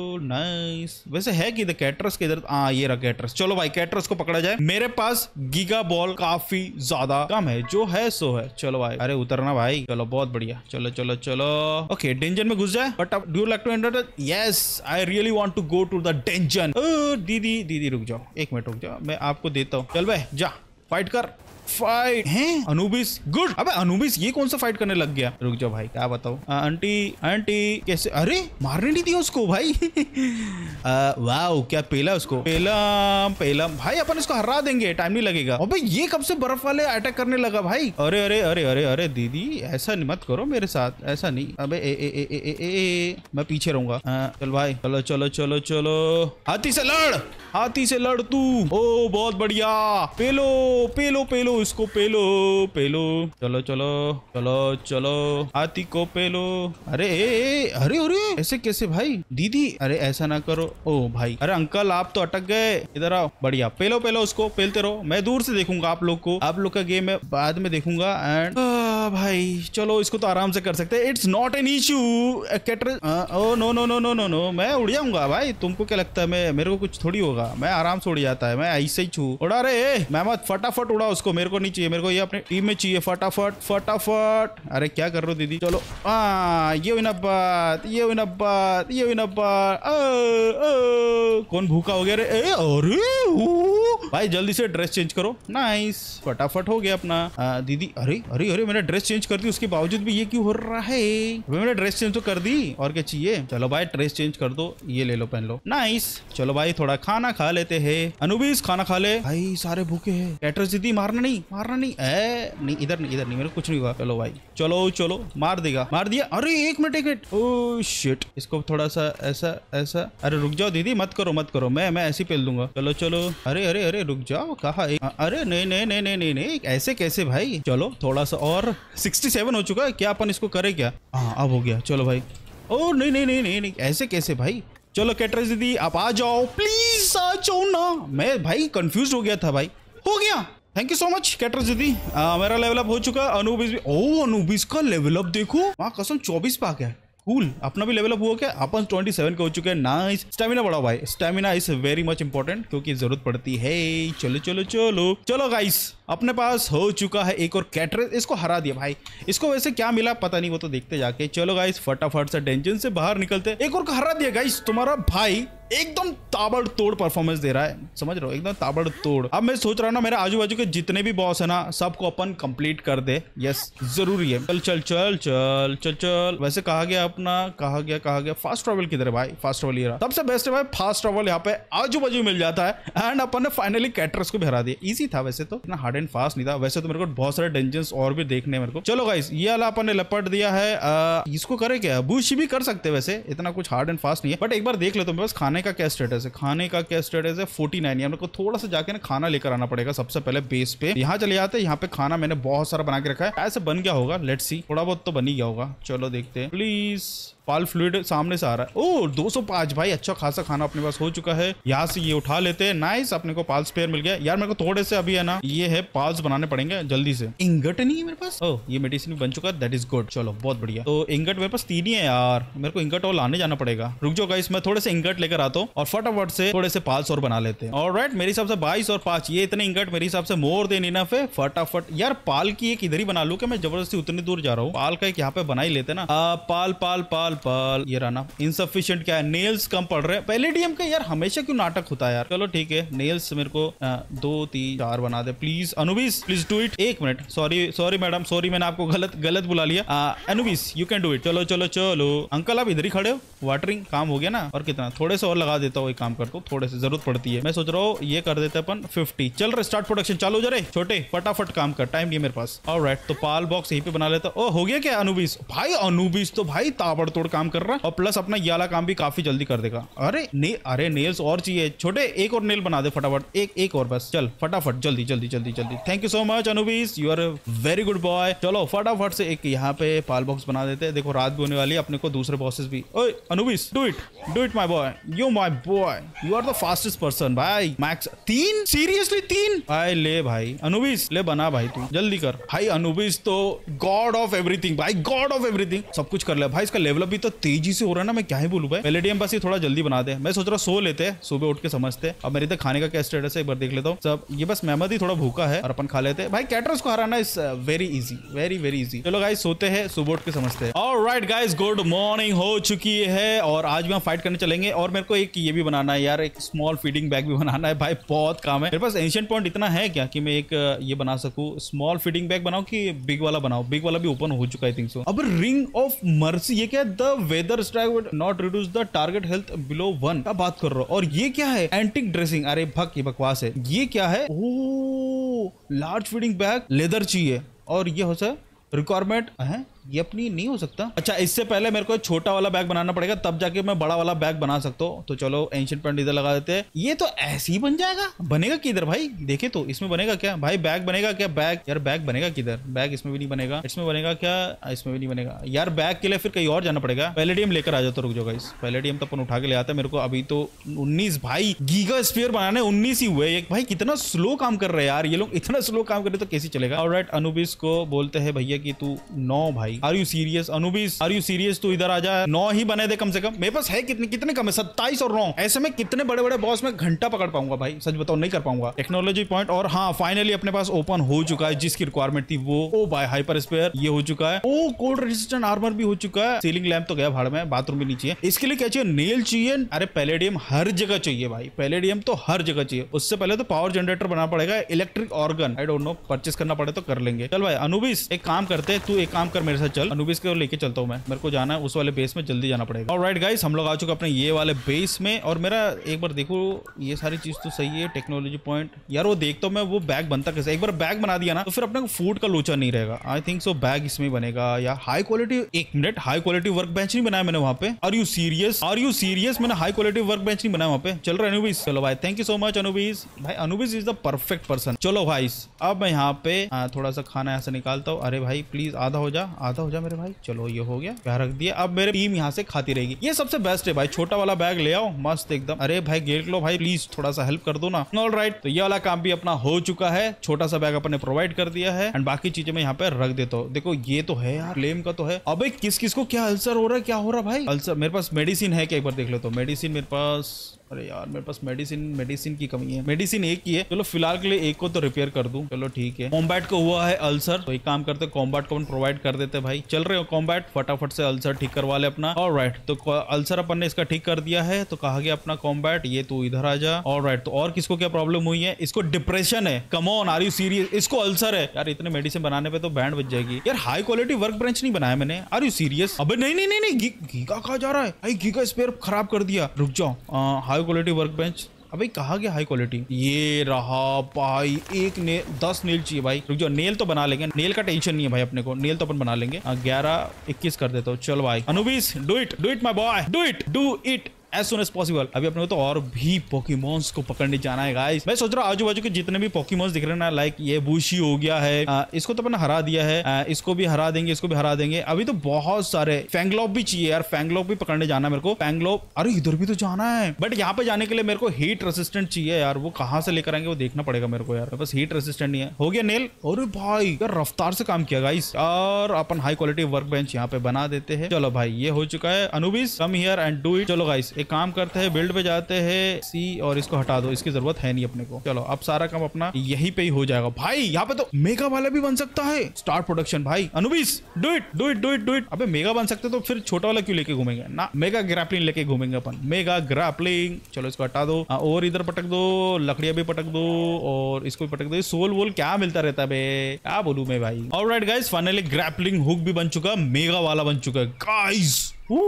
नाइस। वैसे है कि कैट्रस के इधर? हाँ ये रहा कैट्रस। चलो भाई कैट्रस को पकड़ा जाए। मेरे पास गीगा बॉल काफी ज्यादा कम है, जो है सो है। चलो भाई, अरे उतरना भाई। चलो बहुत बढ़िया, चलो चलो चलो। ओके डेंजर में घुस जाए, but do you like to enter? Yes I really want to go to the danger. दीदी दीदी रुक जाओ, एक मिनट रुक जाओ, मैं आपको देता हूँ। चल भाई जा फाइट कर। फाइट हैं अनुबिस, गुड। अबे अनुबिस ये कौन सा फाइट करने लग गया? रुक जाओ भाई क्या बताओ। आंटी आंटी कैसे? अरे मारने नहीं दिया उसको भाई। वाओ क्या पेला उसको। पेलम पेलम भाई, अपन इसको हरा देंगे, टाइम नहीं लगेगा। अबे ये कब से बर्फ वाले अटैक करने लगा भाई? अरे अरे अरे अरे अरे दीदी ऐसा नहीं, मत करो मेरे साथ, ऐसा नहीं। अबे ए ए ए ए ए ए मैं पीछे रहूंगा। चल भाई चलो चलो चलो चलो। हाथी से लड़, हाथी से लड़ तू। ओ बहुत बढ़िया। पेलो पेलो पेलो इसको, पेलो पेलो। चलो चलो चलो चलो हाथी को पेलो। अरे ए, ए, अरे अरे ऐसे कैसे भाई? दीदी अरे ऐसा ना करो। ओ भाई अरे अंकल आप तो अटक गए, इधर आओ। बढ़िया पेलो पेलो उसको, पेलते रहो। मैं दूर से देखूंगा आप लोग को, आप लोग का गेम है बाद में देखूंगा। एंड भाई चलो इसको तो आराम से कर सकते हैं, it's not an issue. Oh no no no no no no मैं उड़ जाऊंगा भाई। तुमको क्या लगता है मैं, मेरे को कुछ थोड़ी होगा, मैं आराम से उड़ जाता है, मैं ऐसे ही छू। उड़ा रे मैं मत, फटाफट उड़ा उसको। मेरे को नहीं चाहिए, मेरे को ये अपने टीम में चाहिए। फटाफट फटाफट। अरे क्या कर रहे हो दीदी? चलो आ ये हुई ना बात, ये हुई ना बात, ये हुई ना बात। कौन भूखा हो गया रे? ए, अरे भाई जल्दी से ड्रेस चेंज करो। नाइस फटाफट हो गया अपना। आ, दीदी अरे अरे अरे मैंने ड्रेस चेंज कर दी, उसके बावजूद भी ये क्यों हो रहा है? मैंने ड्रेस चेंज तो कर दी, और क्या चाहिए? चलो भाई ड्रेस चेंज कर दो, ये ले लो पहन लो। नाइस चलो भाई थोड़ा खाना खा लेते हैं। अनुबिस खाना खा ले भाई, सारे भूखे हैं। कैटरस दीदी मारना नहीं, मारना नहीं। ए नहीं इधर नहीं, इधर नहीं, मेरे को कुछ नहीं हुआ। चलो भाई चलो चलो, मार देगा, मार दिया। अरे एक मिनट एक मिनट, ओह शिट, इसको थोड़ा सा ऐसा ऐसा। अरे रुक जाओ दीदी, मत करो मत करो, मैं मैं ऐसे ही पेल दूंगा। चलो चलो। अरे अरे अरे रुक जाओ, कहा? अरे नहीं नहीं नहीं नहीं नहीं नहीं, ऐसे कैसे भाई? चलो थोड़ा सा और। सड़सठ हो चुका है क्या? अपन इसको करे क्या? हाँ अब हो गया। चलो भाई। ओ नहीं नहीं नहीं नहीं नहीं, ऐसे कैसे भाई? चलो कैटरस दीदी आप आ जाओ प्लीज, आ जाओ ना। मैं भाई कंफ्यूज हो गया था भाई। हो गया, thank you so much Katress दीदी। मेरा लेवल अप हो चुका। अनुबिस भी, ओ अनुबिस का लेवल अप देखो, वहाँ कसम चौबीस पे आ गया। कूल, अपना भी लेवल अप हुआ क्या? अपन सत्ताईस के हो चुके हैं। नाइस। स्टेमिना बढ़ाओ भाई, stamina is very much important क्योंकि जरूरत पड़ती है। चलो चलो चलो चलो गाइस, अपने पास हो चुका है एक और कैटरेज, इसको हरा दिया भाई। इसको वैसे क्या मिला पता नहीं, वो तो देखते जाके। चलो गाइस फटाफट से डेंजन से बाहर निकलते। एक और को हरा दिया गाइस। तुम्हारा भाई एकदम ताबड़तोड़ परफॉर्मेंस दे रहा है, समझ रहे हो, एकदम ताबड़तोड़। अब मैं सोच रहा हूँ ना मेरे आजू बाजू के जितने भी बॉस है ना सबको अपन कंप्लीट कर दे। यस जरूरी है। चल चल चल चल चल चल। वैसे कहा गया अपना, कहा गया कहा गया फास्ट ट्रैवल किधर है भाई? फास्ट ट्रैवल ये रहा, सबसे बेस्ट है भाई फास्ट ट्रैवल। यहाँ पे आजू बाजू मिल जाता है एंड अपन ने फाइनली कैटरस को भी हरा दिया। इजी था वैसे तो, इतना हार्ड एंड फास्ट नहीं था। वैसे तो मेरे को बहुत सारे डेंजन्स और भी देखने मेरे को। चलो गाइस ये वाला अपन ने लपट दिया है। आ, इसको करे क्या? बूशी भी कर सकते वैसे, इतना कुछ हार्ड एंड फास्ट नहीं है। बट एक बार देख ले तो मेरे पास खाने का क्या स्टेटस है। खाने का क्या स्टेटस है? Forty nine. मेरे को थोड़ा सा जाके ना खाना लेकर आना पड़ेगा सबसे पहले बेस पे। यहाँ चले जाते हैं। यहाँ पे खाना मैंने बहुत सारा बना के रखा है। ऐसे बन गया होगा, लेट्स सी। थोड़ा बहुत तो बन ही गया होगा। चलो देखते हैं। प्लीज पाल फ्लूइड सामने से आ रहा है। ओ दो सौ पाँच भाई, अच्छा खासा खाना अपने पास हो चुका है। यहाँ से ये उठा लेते हैं। नाइस, अपने को पाल स्पेयर मिल गया। यार मेरे को थोड़े से अभी है ना ये है पाल्स बनाने पड़ेंगे जल्दी से। इंगट नहीं है मेरे पास। ओह ये मेडिसिन बन चुका है, दैट इज गुड। चलो बहुत बढ़िया। तो इंगट मेरे पास तीन ही है यार, मेरे को इंगट और लाने जाना पड़ेगा। रुक जाओ गाइस, मैं थोड़े से इंगट लेकर आता हूँ और फटाफट से थोड़े से पाल्स और बना लेते हैं। ऑलराइट, मेरे हिसाब से बाईस और पांच, ये इतने इंगट मेरे हिसाब से मोर देन इनफ है। फटाफट यार पाल की एक इधर ही बना लूं कि मैं जबरदस्ती उतनी दूर जा रहा हूँ। पाल का एक यहाँ पे बना ही लेते ना। आ, पाल पाल पाल पाल ये रहा। इनसफिशिएंट क्या है? नेल्स कम पड़ रहे हैं। पैलेडियम का यार हमेशा क्यों नाटक होता है यार। चलो ठीक है, नेल्स मेरे को आ, दो तीन चार बना दे please. Anubis please do it. एक minute, sorry sorry madam, sorry मैंने आपको गलत गलत बुला लिया। Anubis you can do it. चलो चलो चलो अंकल आप इधर ही खड़े हो। वाटरिंग काम हो गया ना? और कितना? थोड़े से और लगा देता हूँ, एक काम करता हूँ, थोड़े से जरूरत पड़ती है। मैं सोच रहा हूँ ये कर देते अपन फिफ्टी। चल रहे स्टार्ट प्रोडक्शन चालू जरे छोटे, फटाफट काम कर, टाइम नहीं मेरे पास। ऑलराइट, तो पाल बॉक्स यहीं पे बना लेता। ओ हो गया क्या अनुबिस? भाई अनुबिस तो भाई ताबड़तोड़ काम कर रहा है और प्लस अपना ये वाला काम भी काफी जल्दी कर देगा। अरे ने अरे नेल्स और चाहिए छोटे, एक और नेल बना दे फटाफट। एक एक और बस। चल फटाफट जल्दी जल्दी जल्दी जल्दी। Thank you so much Anubis, you are very good boy. चलो फटाफट से एक यहाँ पे पाल बॉक्स बना देते हैं। देखो रात भी होने वाली है, अपने को दूसरे बॉसेस भी। ओए Anubis do it do it my boy, you my boy, you are the fastest person भाई। मैक्स तीन, सीरियसली तीन भाई? ले भाई अनुबिस ले बना भाई, तू जल्दी कर भाई। अनुबिस तो गॉड ऑफ एवरीथिंग भाई, गॉड ऑफ एवरीथिंग, सब कुछ कर लिया भाई। इसका लेवल अप भी तो तेजी से हो रहा है ना, मैं क्या ही बोलूं भाई। पैलेडियम बस ये थोड़ा जल्दी बना दे। मैं सोच रहा सो लेते हैं, सुबह उठ के समझते। अब मेरे तक खाने का क्या स्टेटस है एक बार देख लेता हूँ सब। ये बस मेहमद ही थोड़ा भूखा है और अपन खा लेते हैं भाई। कैटरस को हराना is very easy, very very easy. चलो गाइस सोते हैं, सुबह उठ के समझते हैं। ऑलराइट गाइस, गुड मॉर्निंग हो चुकी है और आज भी हम फाइट करने चलेंगे। और मेरे को एक ये भी बनाना है यार, एक स्मॉल फीडिंग बैग भी बनाना है भाई, बहुत काम है मेरे पास। एंशिएंट पॉइंट इतना है क्या कि मैं एक ये बना सकूं? स्मॉल फीडिंग बैग बनाऊं कि बिग वाला बनाऊं? बिग वाला भी ओपन हो चुका है आई थिंक सो। अब रिंग ऑफ मर्सी, ये क्या है? The weather strike would not reduce the target health below one. क्या बात कर रहा हो? और ये क्या है? Antique dressing. अरे भक ये बकवास है। ये क्या है? ओ लार्ज फीडिंग बैग, लेदर चाहिए। और ये हो सर रिक्वायरमेंट है, ये अपनी नहीं हो सकता। अच्छा इससे पहले मेरे को छोटा वाला बैग बनाना पड़ेगा, तब जाके मैं बड़ा वाला बैग बना सकता हूँ। तो चलो एंशिएंट पॉइंट इधर लगा देते हैं। ये तो ऐसे ही बन जाएगा। बनेगा किधर भाई? देखे तो इसमें बनेगा क्या भाई? बैग बनेगा क्या? बैग यार बैग बनेगा किधर? बैग इसमें भी नहीं बनेगा। इसमें बनेगा क्या? इसमें भी नहीं बनेगा यार। बैग के लिए फिर कहीं और जाना पड़ेगा। पैलेडियम लेकर आ जाता, रुक जाओ गाइस। पैलेडियम तो अपन उठा के ले आता है। मेरे को अभी तो उन्नीस भाई गीगा स्फीयर बनाने उन्नीस ही हुए। एक भाई कितना स्लो काम कर रहे हैं यार ये लोग, इतना स्लो काम कर रहे तो कैसे चलेगा। ऑलराइट, अनुबिस को बोलते हैं भैया कि तू नौ भाई। Are you serious Anubis? Are you serious? तू इधर आ जा, नौ ही बने दे कम से कम। मेरे पास है कितने कितने कम है? सत्ताईस और नौ। ऐसे में कितने बड़े बड़े बॉस में घंटा पकड़ पाऊंगा भाई? सच बताओ नहीं कर पाऊंगा। टेक्नोलॉजी पॉइंट और हाँ फाइनली अपने पास ओपन हो चुका है जिसकी रिक्वायरमेंट थी वो। ओ भाई हाइपर स्पेयर ये हो चुका है। ओ कोल्ड रेजिस्टेंट आर्मर भी हो चुका है। सीलिंग लैंप तो गया भाड़ में, बाथरूम भी नहीं चाहिए। इसके लिए क्या चाहिए? नेल चाहिए। अरे पैलेडियम हर जगह चाहिए भाई, पैलेडियम तो हर जगह चाहिए। उससे पहले तो पावर जनरेटर बनाना पड़ेगा। Electric organ I don't no, purchase करना पड़े तो कर लेंगे। चल भाई अनुबिस एक काम करते, तू एक काम कर मेरे साथ चल। अनुबिस को लेके चलता हूँ मैं, मेरे को जाना है उस वाले बेस में, जल्दी जाना पड़ेगा। ऑलराइट गाइस, हम लोग आ चुके अपने ये वाले बेस में। और मेरा एक बार देखो ये सारी चीज तो सही है। टेक्नोलॉजी पॉइंट यार वो देखता हूँ मैं, वो बैग बनता कैसे? एक बार बैग बना दिया ना तो फिर अपने को फूड का लोचा नहीं रहेगा। आई थिंक सो बैग इसमें बनेगा या हाई क्वालिटी। एक minute, high quality work bench नहीं बनाया मैंने वहां पे। Are you serious? Are you serious? मैंने हाई क्वालिटी वर्क बेंच नहीं बनाया वहां पे। चल रहा है अनुबिस? चलो भाई thank you so much Anubis भाई। Anubis is the perfect person. चलो भाई अब मैं यहाँ पे आ, थोड़ा सा खाना यहाँ से निकालता हूँ। अरे भाई प्लीज आधा हो जा, आधा हो जा मेरे भाई। चलो ये हो गया, क्या रख दिया। अब मेरे टीम यहाँ से खाती रहेगी। ये सबसे बेस्ट है भाई। छोटा वाला बैग ले आओ मस्त एकदम। अरे भाई गेट लो भाई, प्लीज थोड़ा सा हेल्प कर दो ना। ऑलराइट, तो ये वाला काम भी अपना हो चुका है। छोटा सा बैग अपन ने प्रोवाइड कर दिया है एंड बाकी चीजें मैं यहाँ पे रख देता हूँ। देखो ये तो है यार, फ्लेम का तो है। अबे किस किस को क्या अल्सर हो रहा है? क्या हो रहा है भाई? अल्सर मेरे पास मेडिसिन है क्या? एक बार देख लो तो। मेडिसिन मेरे पास अरे यार मेरे पास मेडिसिन मेडिसिन की कमी है, मेडिसिन एक ही है। चलो फिलहाल के लिए एक को तो रिपेयर कर दूं। चलो ठीक है। कॉम्बैट को हुआ है अल्सर, तो एक काम करते कॉम्बैट को प्रोवाइड कर देते भाई। चल रहे हो कॉम्बैट, फटाफट से अल्सर ठीक करवा ले अपना। ऑलराइट, तो अल्सर अपन ने इसका ठीक कर दिया है। तो कहा गया अपना कॉम्बैट, ये तू इधर आ जा। ऑलराइट, तो और किसको क्या प्रॉब्लम हुई है? इसको डिप्रेशन है। Come on, are you serious? इसको अल्सर है यार। इतने मेडिसिन बनाने पे तो बैंड बज जाएगी यार। हाई क्वालिटी वर्क बेंच नहीं बनाया मैंने, आर यू सीरियस? अबे नहीं नहीं नहीं नहीं, गीगा कहा जा रहा है भाई, गीगा स्पेयर खराब कर दिया। रुक जाओ, हाई क्वालिटी वर्क बेंच अबे कहा गया हाई क्वालिटी? ये रहा भाई, एक ने दस नेल चाहिए भाई। रुक जाओ, नेल तो बना लेंगे, नेल का टेंशन नहीं है भाई अपने को, नेल तो अपन बना लेंगे। ग्यारह इक्कीस कर देता हूँ। चल भाई Anubis, do it do it my boy, do it do it as soon as possible. अभी अपने को तो और भी पोकेमॉन्स को पकड़ने जाना है गाइस। मैं सोच रहा हूँ आजू बाजू के जितने भी पोकेमॉन्स दिख रहे हैं ना, लाइक ये बूशी हो गया है, आ, इसको तो अपन हरा दिया है, आ, इसको भी हरा देंगे, इसको भी हरा देंगे। अभी तो बहुत सारे फैंगलॉप भी चाहिए यार, फैंगलॉप भी पकड़ने जाना है मेरे को। फैंगलॉप, अरे इधर भी तो जाना है, बट यहाँ पे जाने के लिए मेरे को हीट रेसिस्टेंट चाहिए यार। वो कहाँ से लेकर आएंगे वो देखना पड़ेगा मेरे को यार। बस हीट रेसिस्टेंट नहीं है। हो गया नेल। अरे भाई यार रफ्तार से काम किया गाइस। और अपन हाई क्वालिटी वर्क बेंच यहाँ पे बना देते हैं। चलो भाई ये हो चुका है। Anubis come here and do it. चलो गाइस एक काम करते हैं, बिल्ड पे जाते हैं सी और इसको हटा दो, इसकी जरूरत है नहीं अपने को। चलो अब सारा काम अपना यहीं पे ही हो जाएगा भाई। यहाँ पे तो मेगा वाला भी बन सकता है। स्टार्ट प्रोडक्शन भाई। Anubis do it do it do it do it. अबे मेगा बन सकते तो फिर छोटा वाला क्यों लेके घूमेंगे ना? मेगा ग्रैपलिंग लेके घूमेंगे अपन, मेगा ग्रैपलिंग। चलो इसको हटा दो और इधर पटक दो, लकड़ियां भी पटक दो और इसको भी पटक दो। सोल वोल क्या मिलता रहता है बे, क्या बोलूं मैं भाई। Alright guys, finally grappling hook भी बन चुका, मेगा वाला बन चुका है गाइस।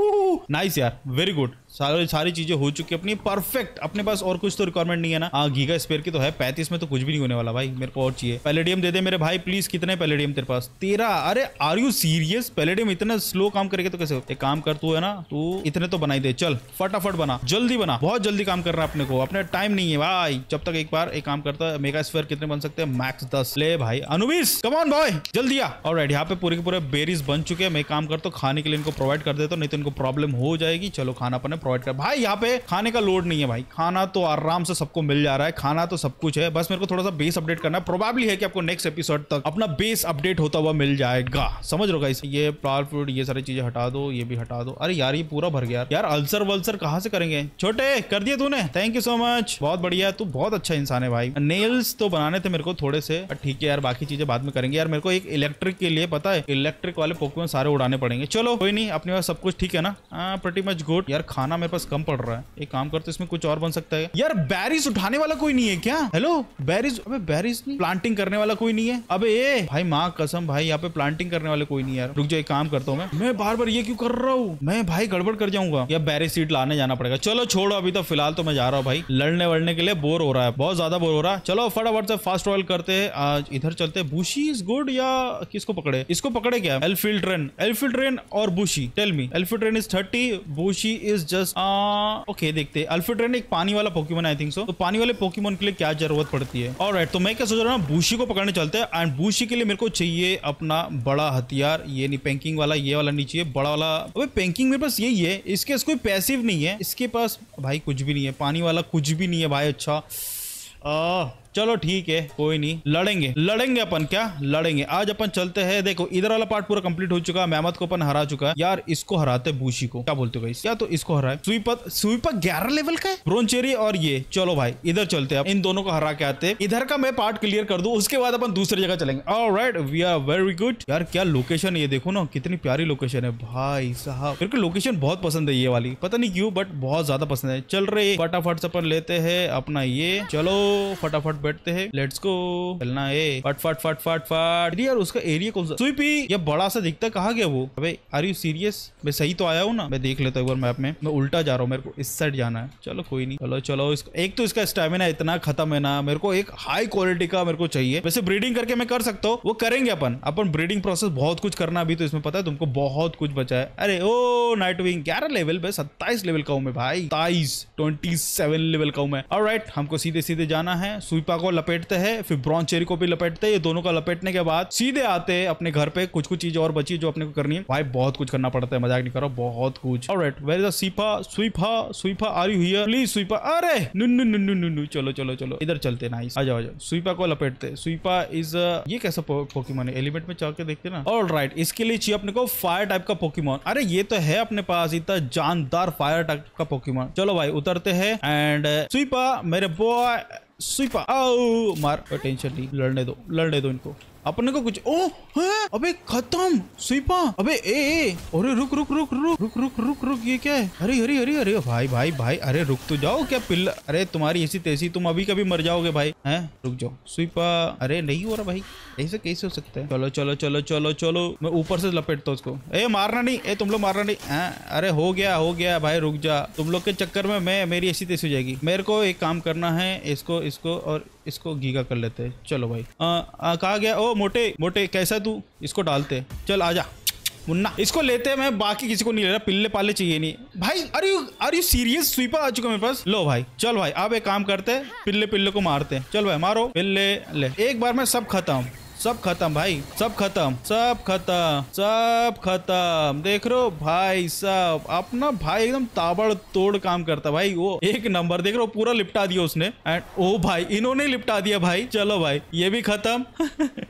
नाइस यार, वेरी गुड। सारी सारी चीजें हो चुकी है अपनी परफेक्ट। अपने पास और कुछ तो रिक्वायरमेंट नहीं है ना? हाँ गीगा स्पेयर की तो है, पैंतीस में तो कुछ भी नहीं होने वाला भाई। मेरे को और चाहिए। पैलेडियम दे दे मेरे भाई प्लीज। कितने पैलेडियम तेरे पास? तेरह। अरे आर यू सीरियस? पैलेडियम इतना स्लो काम करेगा तो कैसे हो? एक काम कर, तू है ना, तू इतने तो बनाई दे। चल फटाफट बना, जल्दी बना, बहुत जल्दी काम कर रहा है अपने को, अपने टाइम नहीं है भाई। जब तक एक बार एक काम करता है, मेगा स्फीयर कितने बन सकते हैं? मैक्स दस। ले भाई अनुबिस कम ऑन बॉय, जल्दी आ। ऑलराइट, यहाँ पे पूरे के पूरे बेरीज बन चुके हैं। मैं काम करता हूँ खाने के लिए इनको प्रोवाइड कर देता हूँ, नहीं तो इनको प्रॉब्लम हो जाएगी। चलो खाना अपने प्रोवाइड कर भाई। यहाँ पे खाने का लोड नहीं है भाई, खाना तो आराम से सबको मिल जा रहा है, खाना तो सब कुछ है। बस मेरे को थोड़ा सा बेस अपडेट करना है। प्रोबेबली है कि आपको नेक्स्ट एपिसोड तक अपना बेस अपडेट होता हुआ मिल जाएगा। समझ रहे हो गाइस? ये फ्लावर फ्रूट ये सारी चीजें हटा दो, ये भी हटा दो। अरे यार ये पूरा भर गया यार। अल्सर वल्सर कहाँ से करेंगे? छोटे कर दिए तूने, थैंक यू सो मच, बहुत बढ़िया। तू बहुत अच्छा इंसान है भाई। नेल्स तो बनाने थे मेरे को थोड़े से, ठीक है यार, बाकी चीजें बाद में करेंगे यार। मेरे को एक इलेक्ट्रिक के लिए पता है, इलेक्ट्रिक वाले पोकेमॉन सारे उड़ाने पड़ेंगे। चलो कोई नहीं, अपने पास सब कुछ ठीक है ना? प्रीटी मच गुड यार। खाना मेरे पास कम पड़ रहा है, एक काम करते इसमें कुछ और बन सकता है यार। बैरीज उठाने वाला कोई नहीं है क्या? हेलो बैरीज, अबे बैरीज नहीं, प्लांटिंग करने वाला कोई नहीं है। अबे ए भाई माँ कसम भाई, यहाँ पे प्लांटिंग करने वाले कोई नहीं है यार। रुक जाओ एक काम करता हूँ मैं मैं बार बार ये क्यों कर रहा हूँ मैं भाई? गड़बड़ कर जाऊंगा या बैरी सीड लाने जाना पड़ेगा। चलो छोड़ो, अभी तो फिलहाल तो मैं जा रहा हूँ भाई। लड़ने वड़ने के लिए बोर हो रहा है, बहुत ज्यादा बोर हो रहा है। चलो फटाफट से फास्ट ट्रैवल करते हैं। आज इधर चलते हैं। बूशी इज गुड या किसको पकड़े? इसको पकड़े क्या? एल्फिल्ट्रेन, एल्फिल्ट्रेन और बूशी। Tell me, एल्फिल्ट्रेन is thirty, बूशी is just okay. देखते हैं एल्फिल्ट्रेन एक पानी वाला पोकेमॉन आई थिंक सो। तो पानी वाले पोकेमॉन के लिए क्या जरूरत पड़ती है? ऑलराइट, तो मैं क्या सोच रहा हूँ, बूशी को पकड़ने चलते हैं। एंड बूशी के लिए मेरे को चाहिए अपना बड़ा हथियार। ये नहीं पेंकिंग वाला, ये वाला नहीं चाहिए, बड़ा वाला। अबे पेंकिंग मेरे पास यही है, इसके कोई पैसिव नहीं है इसके पास भाई, कुछ भी नहीं है। पानी वाला कुछ भी नहीं है भाई। अच्छा आ, चलो ठीक है, कोई नहीं, लड़ेंगे लड़ेंगे अपन, क्या लड़ेंगे। आज अपन चलते हैं। देखो इधर वाला पार्ट पूरा कंप्लीट हो चुका है, मेहमत को अपन हरा चुका है यार। इसको हराते बूशी को, क्या बोलते हो गाइस? या तो इसको हराए। स्वीपर, स्वीपर ग्यारह लेवल का है, ब्रोंचेरी और ये। चलो भाई इधर चलते हैं, इन दोनों को हरा के आते हैं। इधर का मैं पार्ट क्लियर कर दूं, उसके बाद अपन दूसरी जगह चलेंगे। Alright, we are very good यार। क्या लोकेशन है ये, देखो ना कितनी प्यारी लोकेशन है भाई साहब। मेरे को लोकेशन बहुत पसंद है ये वाली, पता नहीं क्यों बट बहुत ज्यादा पसंद है। चल रहे फटाफट से अपन लेते हैं अपना ये। चलो फटाफट बैठते हैं, लेट्स गो। चलना है फट फट फट फट फट। यार उसका एरिया कौन सा? स्वीपी, ये बड़ा सा दिखता है, कहाँ गया वो? अबे आर यू सीरियस? मैं सही तो आया हूँ ना? मैं देख लेता हूँ एक बार मैप में, मैं उल्टा जा रहा हूँ, मेरे को इस साइड जाना है। चलो कोई नहीं, चलो चलो। इसको एक तो इसका स्टेमिना इतना खत्म है ना, मेरे को एक हाई क्वालिटी का मेरे को चाहिए। वैसे ब्रीडिंग करके मैं कर सकता हूँ, वो करेंगे अपन अपन ब्रीडिंग प्रोसेस बहुत कुछ करना अभी तो इसमें, पता है तुमको, बहुत कुछ बचा है। अरे ओ नाइटविंग ग्यारह लेवल पे, सत्ताईस लेवल का हूँ मैं भाई, सत्ताईस ट्वेंटी सेवन लेवल का हूँ मैं। ऑलराइट, हमको सीधे सीधे जाना है। स्वीपर सुईपा को लपेटते हैं, फिर ब्रॉन्चेरी को भी लपेटते हैं। ये दोनों का लपेटने के बाद सीधे आते हैं अपने घर पे। कुछ कुछ चीज और बची जो अपने को करनी है। भाई बहुत कुछ करना पड़ता है, मजाक नहीं करो, बहुत कुछ। Alright, where is the सुईपा? सुईपा सुईपा are you here please? सुईपा, अरे नुन्नु नुन्नु नुन्नु, चलो चलो चलो इधर चलते। नाइस, आ जाओ आ जाओ। सुईपा को लपेटते। सुईपा इज ये कैसा पोकेमॉन है? एलिमेंट में चल के देखते ना। ऑलराइट, इसके लिए चाहिए अपने को फायर टाइप का पोकेमॉन। अरे ये तो है अपने पास इतना जानदार फायर टाइप का पोकेमॉन। चलो भाई उतरते हैं एंड सुईपा मेरे बॉय सुईपा आओ मार। टेंशन नहीं, लड़ने दो लड़ने दो इनको। अपने को कुछ ओ है? अबे खत्म सुईपा। अबे ए ए अरे रुक रुक रुक रुक रुक रुक रुक रुक ये क्या है? अरे अरे अरे अरे भाई भाई भाई अरे रुक तो जाओ। क्या पिल्ला? अरे तुम्हारी ऐसी तैसी, तुम अभी कभी मर जाओगे भाई। हैं रुक जाओ सुईपा। अरे नहीं हो रहा भाई, ऐसे कैसे हो सकता है? चलो चलो चलो चलो चलो, मैं ऊपर से लपेटता हूँ उसको। ए मारना नहीं, ए तुम लोग मारना नहीं। आ, अरे हो गया हो गया भाई, रुक जा। तुम लोग के चक्कर में मैं मेरी ऐसी तैसी हो जाएगी। मेरे को एक काम करना है, इसको इसको और इसको गीगा कर लेते हैं। चलो भाई कहा गया? ओ मोटे मोटे कैसा तू? इसको डालते। चल आजा मुन्ना, इसको लेते हैं। मैं बाकी किसी को नहीं ले रहा, पिल्ले पाले चाहिए नहीं भाई। Are you are you serious? सुईपा आ चुका मेरे पास। लो भाई चल भाई, अब एक काम करते हैं, पिल्ले पिल्ले को मारते हैं। चल भाई मारो पिल्ले, ले एक बार में सब खत्म सब खत्म भाई, सब खत्म सब खत्म सब खत्म। देख रहे हो भाई साहब, अपना भाई एकदम ताबड़ तोड़ काम करता भाई, वो एक नंबर। देख रहे हो पूरा लिपटा दिया उसने। एंड ओ भाई इन्होंने लिपटा दिया भाई। चलो भाई ये भी खत्म।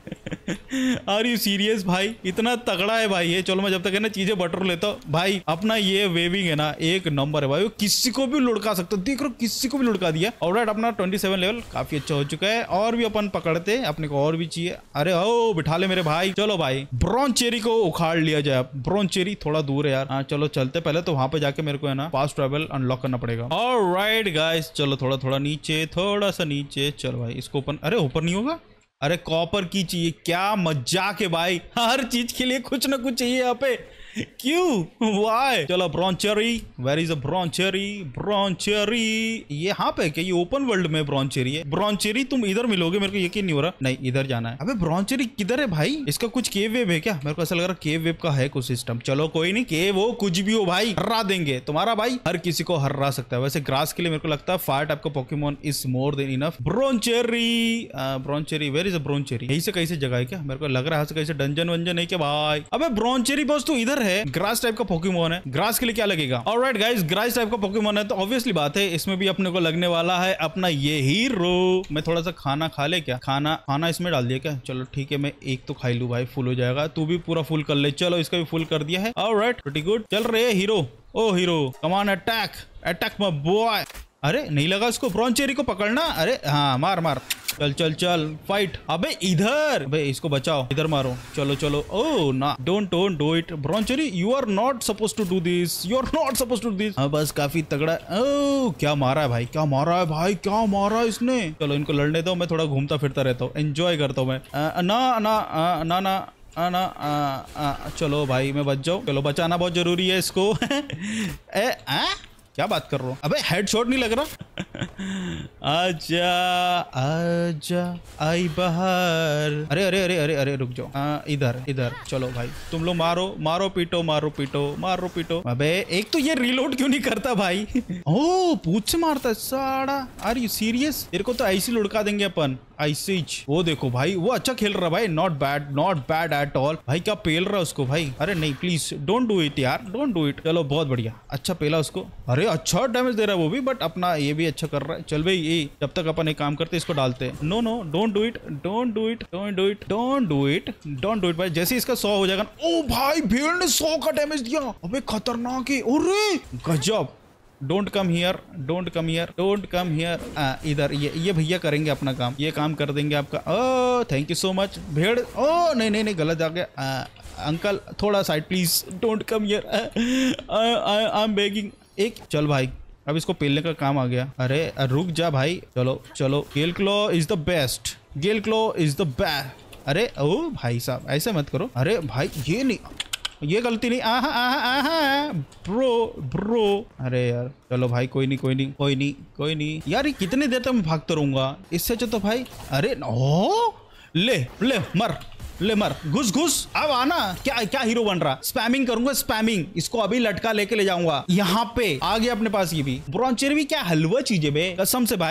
आर यू सीरियस भाई? इतना तगड़ा है भाई ये। चलो मैं जब तक है ना चीजें बटर लेता हूँ भाई। अपना ये वेविंग है ना एक नंबर है भाई, वो किसी को भी लुढ़का सकता है। देख रहे हो किसी को भी लुढ़का दिया। ऑलराइट, अपना सत्ताईस लेवल काफी अच्छा हो चुका है। और भी अपन पकड़ते हैं, अपने को और भी चाहिए। अरे ओ बिठा ले मेरे भाई। चलो भाई ब्रॉन्चेरी को उखाड़ लिया जाए। ब्रॉन्चेरी थोड़ा दूर है यार। हाँ चलो चलते, पहले तो वहां पे जाके मेरे को है ना फास्ट ट्रैवल अनलॉक करना पड़ेगा। ऑलराइट गाइस, चलो थोड़ा थोड़ा नीचे, थोड़ा सा नीचे। चलो भाई इसको ओपन, अरे ऊपर नहीं होगा। अरे कॉपर की चाहिए, क्या मजाक है भाई। हर चीज के लिए कुछ ना कुछ चाहिए यहाँ पे, क्यों वाई? चलो ब्रॉन्चेरी, वेयर इज अ ब्रॉन्चेरी? ब्रॉन्चेरी यहाँ पे क्या? ये ओपन वर्ल्ड में ब्रॉन्चेरी है। ब्रॉन्चेरी तुम इधर मिलोगे, मेरे को यकीन नहीं हो रहा। नहीं इधर जाना है। अबे ब्रॉन्चेरी किधर है भाई? इसका कुछ केव वेव है क्या? मेरे को ऐसा लग रहा केव वेव का है कुछ सिस्टम। चलो कोई नहीं, केव हो कुछ भी हो भाई, हरा देंगे। तुम्हारा भाई हर किसी को हरा सकता है। वैसे ग्रास के लिए मेरे को लगता है फायर टाइप का Pokemon is more than enough. ब्रॉन्चेरी ब्रॉन्चेरी where is अ ब्रॉन्चेरी? यही से कैसे जगह है क्या? मेरे को लग रहा है कैसे डंजन वंजन है क्या भाई? अबे ब्रॉन्चेरी बॉस तू इधर है। ग्रास टाइप का पोकेमॉन है, ग्रास के लिए क्या लगेगा? ऑलराइट गाइस, ग्रास टाइप का पोकेमॉन है तो ऑब्वियसली बात है इसमें भी अपने को लगने वाला है अपना ये हीरो। मैं थोड़ा सा खाना खा ले क्या? खाना खाना इसमें डाल दिया क्या? चलो ठीक है, मैं एक तो खाई लू भाई, फुल हो जाएगा। तू भी पूरा फुल कर ले। चलो इसका भी फुल कर दिया है। Alright pretty good. चल रहे hero. O hero come on, attack attack my boy. अरे नहीं लगा उसको। ब्रॉन्चेरी को पकड़ना। अरे हाँ मार मार, चल चल चल फाइट। अबे इधर, अबे इसको बचाओ, इधर मारो। चलो चलो। ओ ना, don't don't do it ब्रॉन्चेरी, you are not suppose to do this, you are not suppose to do this. हाँ बस काफी तगड़ा। ओ क्या मारा है भाई, क्या मारा है भाई, क्या मारा है इसने। चलो इनको लड़ने दो, मैं थोड़ा घूमता फिरता रहता हूँ, एंजॉय करता हूँ मैं। आ, ना ना आ, ना ना आ, ना आ, आ, चलो भाई मैं बच जाऊँ। चलो बचाना बहुत जरूरी है इसको। ए आ? क्या बात कर रहा हूँ? अबे हेडशॉट नहीं लग रहा। आजा आजा आई बाहर। अरे अरे अरे अरे अरे रुक जाओ। इधर इधर चलो भाई, तुम लोग मारो मारो पीटो मारो पीटो मारो पीटो। अबे एक तो ये रीलोड क्यों नहीं करता भाई? ओ पूछ से मारता है साड़ा। Are you serious? तेरे को तो ऐसी लुढ़का देंगे अपन, ऐसे ही। वो देखो भाई, वो अच्छा खेल रहा भाई, not bad not bad at all. भाई क्या पेल रहा उसको भाई। अरे नहीं प्लीज डोंट डू इट यार, डोंट डू इट। चलो बहुत बढ़िया, अच्छा पेला उसको। अरे अच्छा डैमेज दे रहा है वो भी, बट अपना ये भी अच्छा कर रहा है। चल भाई ये जब तक अपन एक काम करते इसको डालते हैं। No no don't do it don't do it don't do it don't do it don't do it भाई। जैसे इसका सौ हो जाएगा। ओ भाई भेड़ ने सौ का डैमेज दिया। अबे खतरनाक है। अरे गजब। Don't come here don't come here don't come here. इधर ये ये भैया करेंगे अपना काम, ये काम कर देंगे आपका। ओ थैंक यू सो मच भेड़। ओ नहीं नहीं नहीं गलत आ गया। अंकल थोड़ा side please, don't come here, I am begging. एक चल भाई, अब इसको पेलने का काम आ गया। अरे रुक जा भाई। चलो चलो, गेल claw is the best, Gayle claw is the best. अरे ओ भाई साहब ऐसे मत करो। अरे भाई ये नहीं, ये गलती नहीं। आहा आहा आहा ब्रो ब्रो। अरे यार चलो भाई, कोई नहीं कोई नहीं कोई नहीं कोई नहीं यार। ये कितनी देर तक मैं भागता रहूंगा इससे अच्छा तो भाई। अरे ओ ले ले मर ले मर, घुस घुस। अब आना। क्या क्या हीरो बन रहा? स्पैमिंग करूंगा स्पैमिंग। इसको अभी लटका लेके ले जाऊंगा। यहाँ पे आ गया अपने पास ये भी। ब्रॉन्चेरी भी क्या हलवा चीज है बे, कसम से भाई।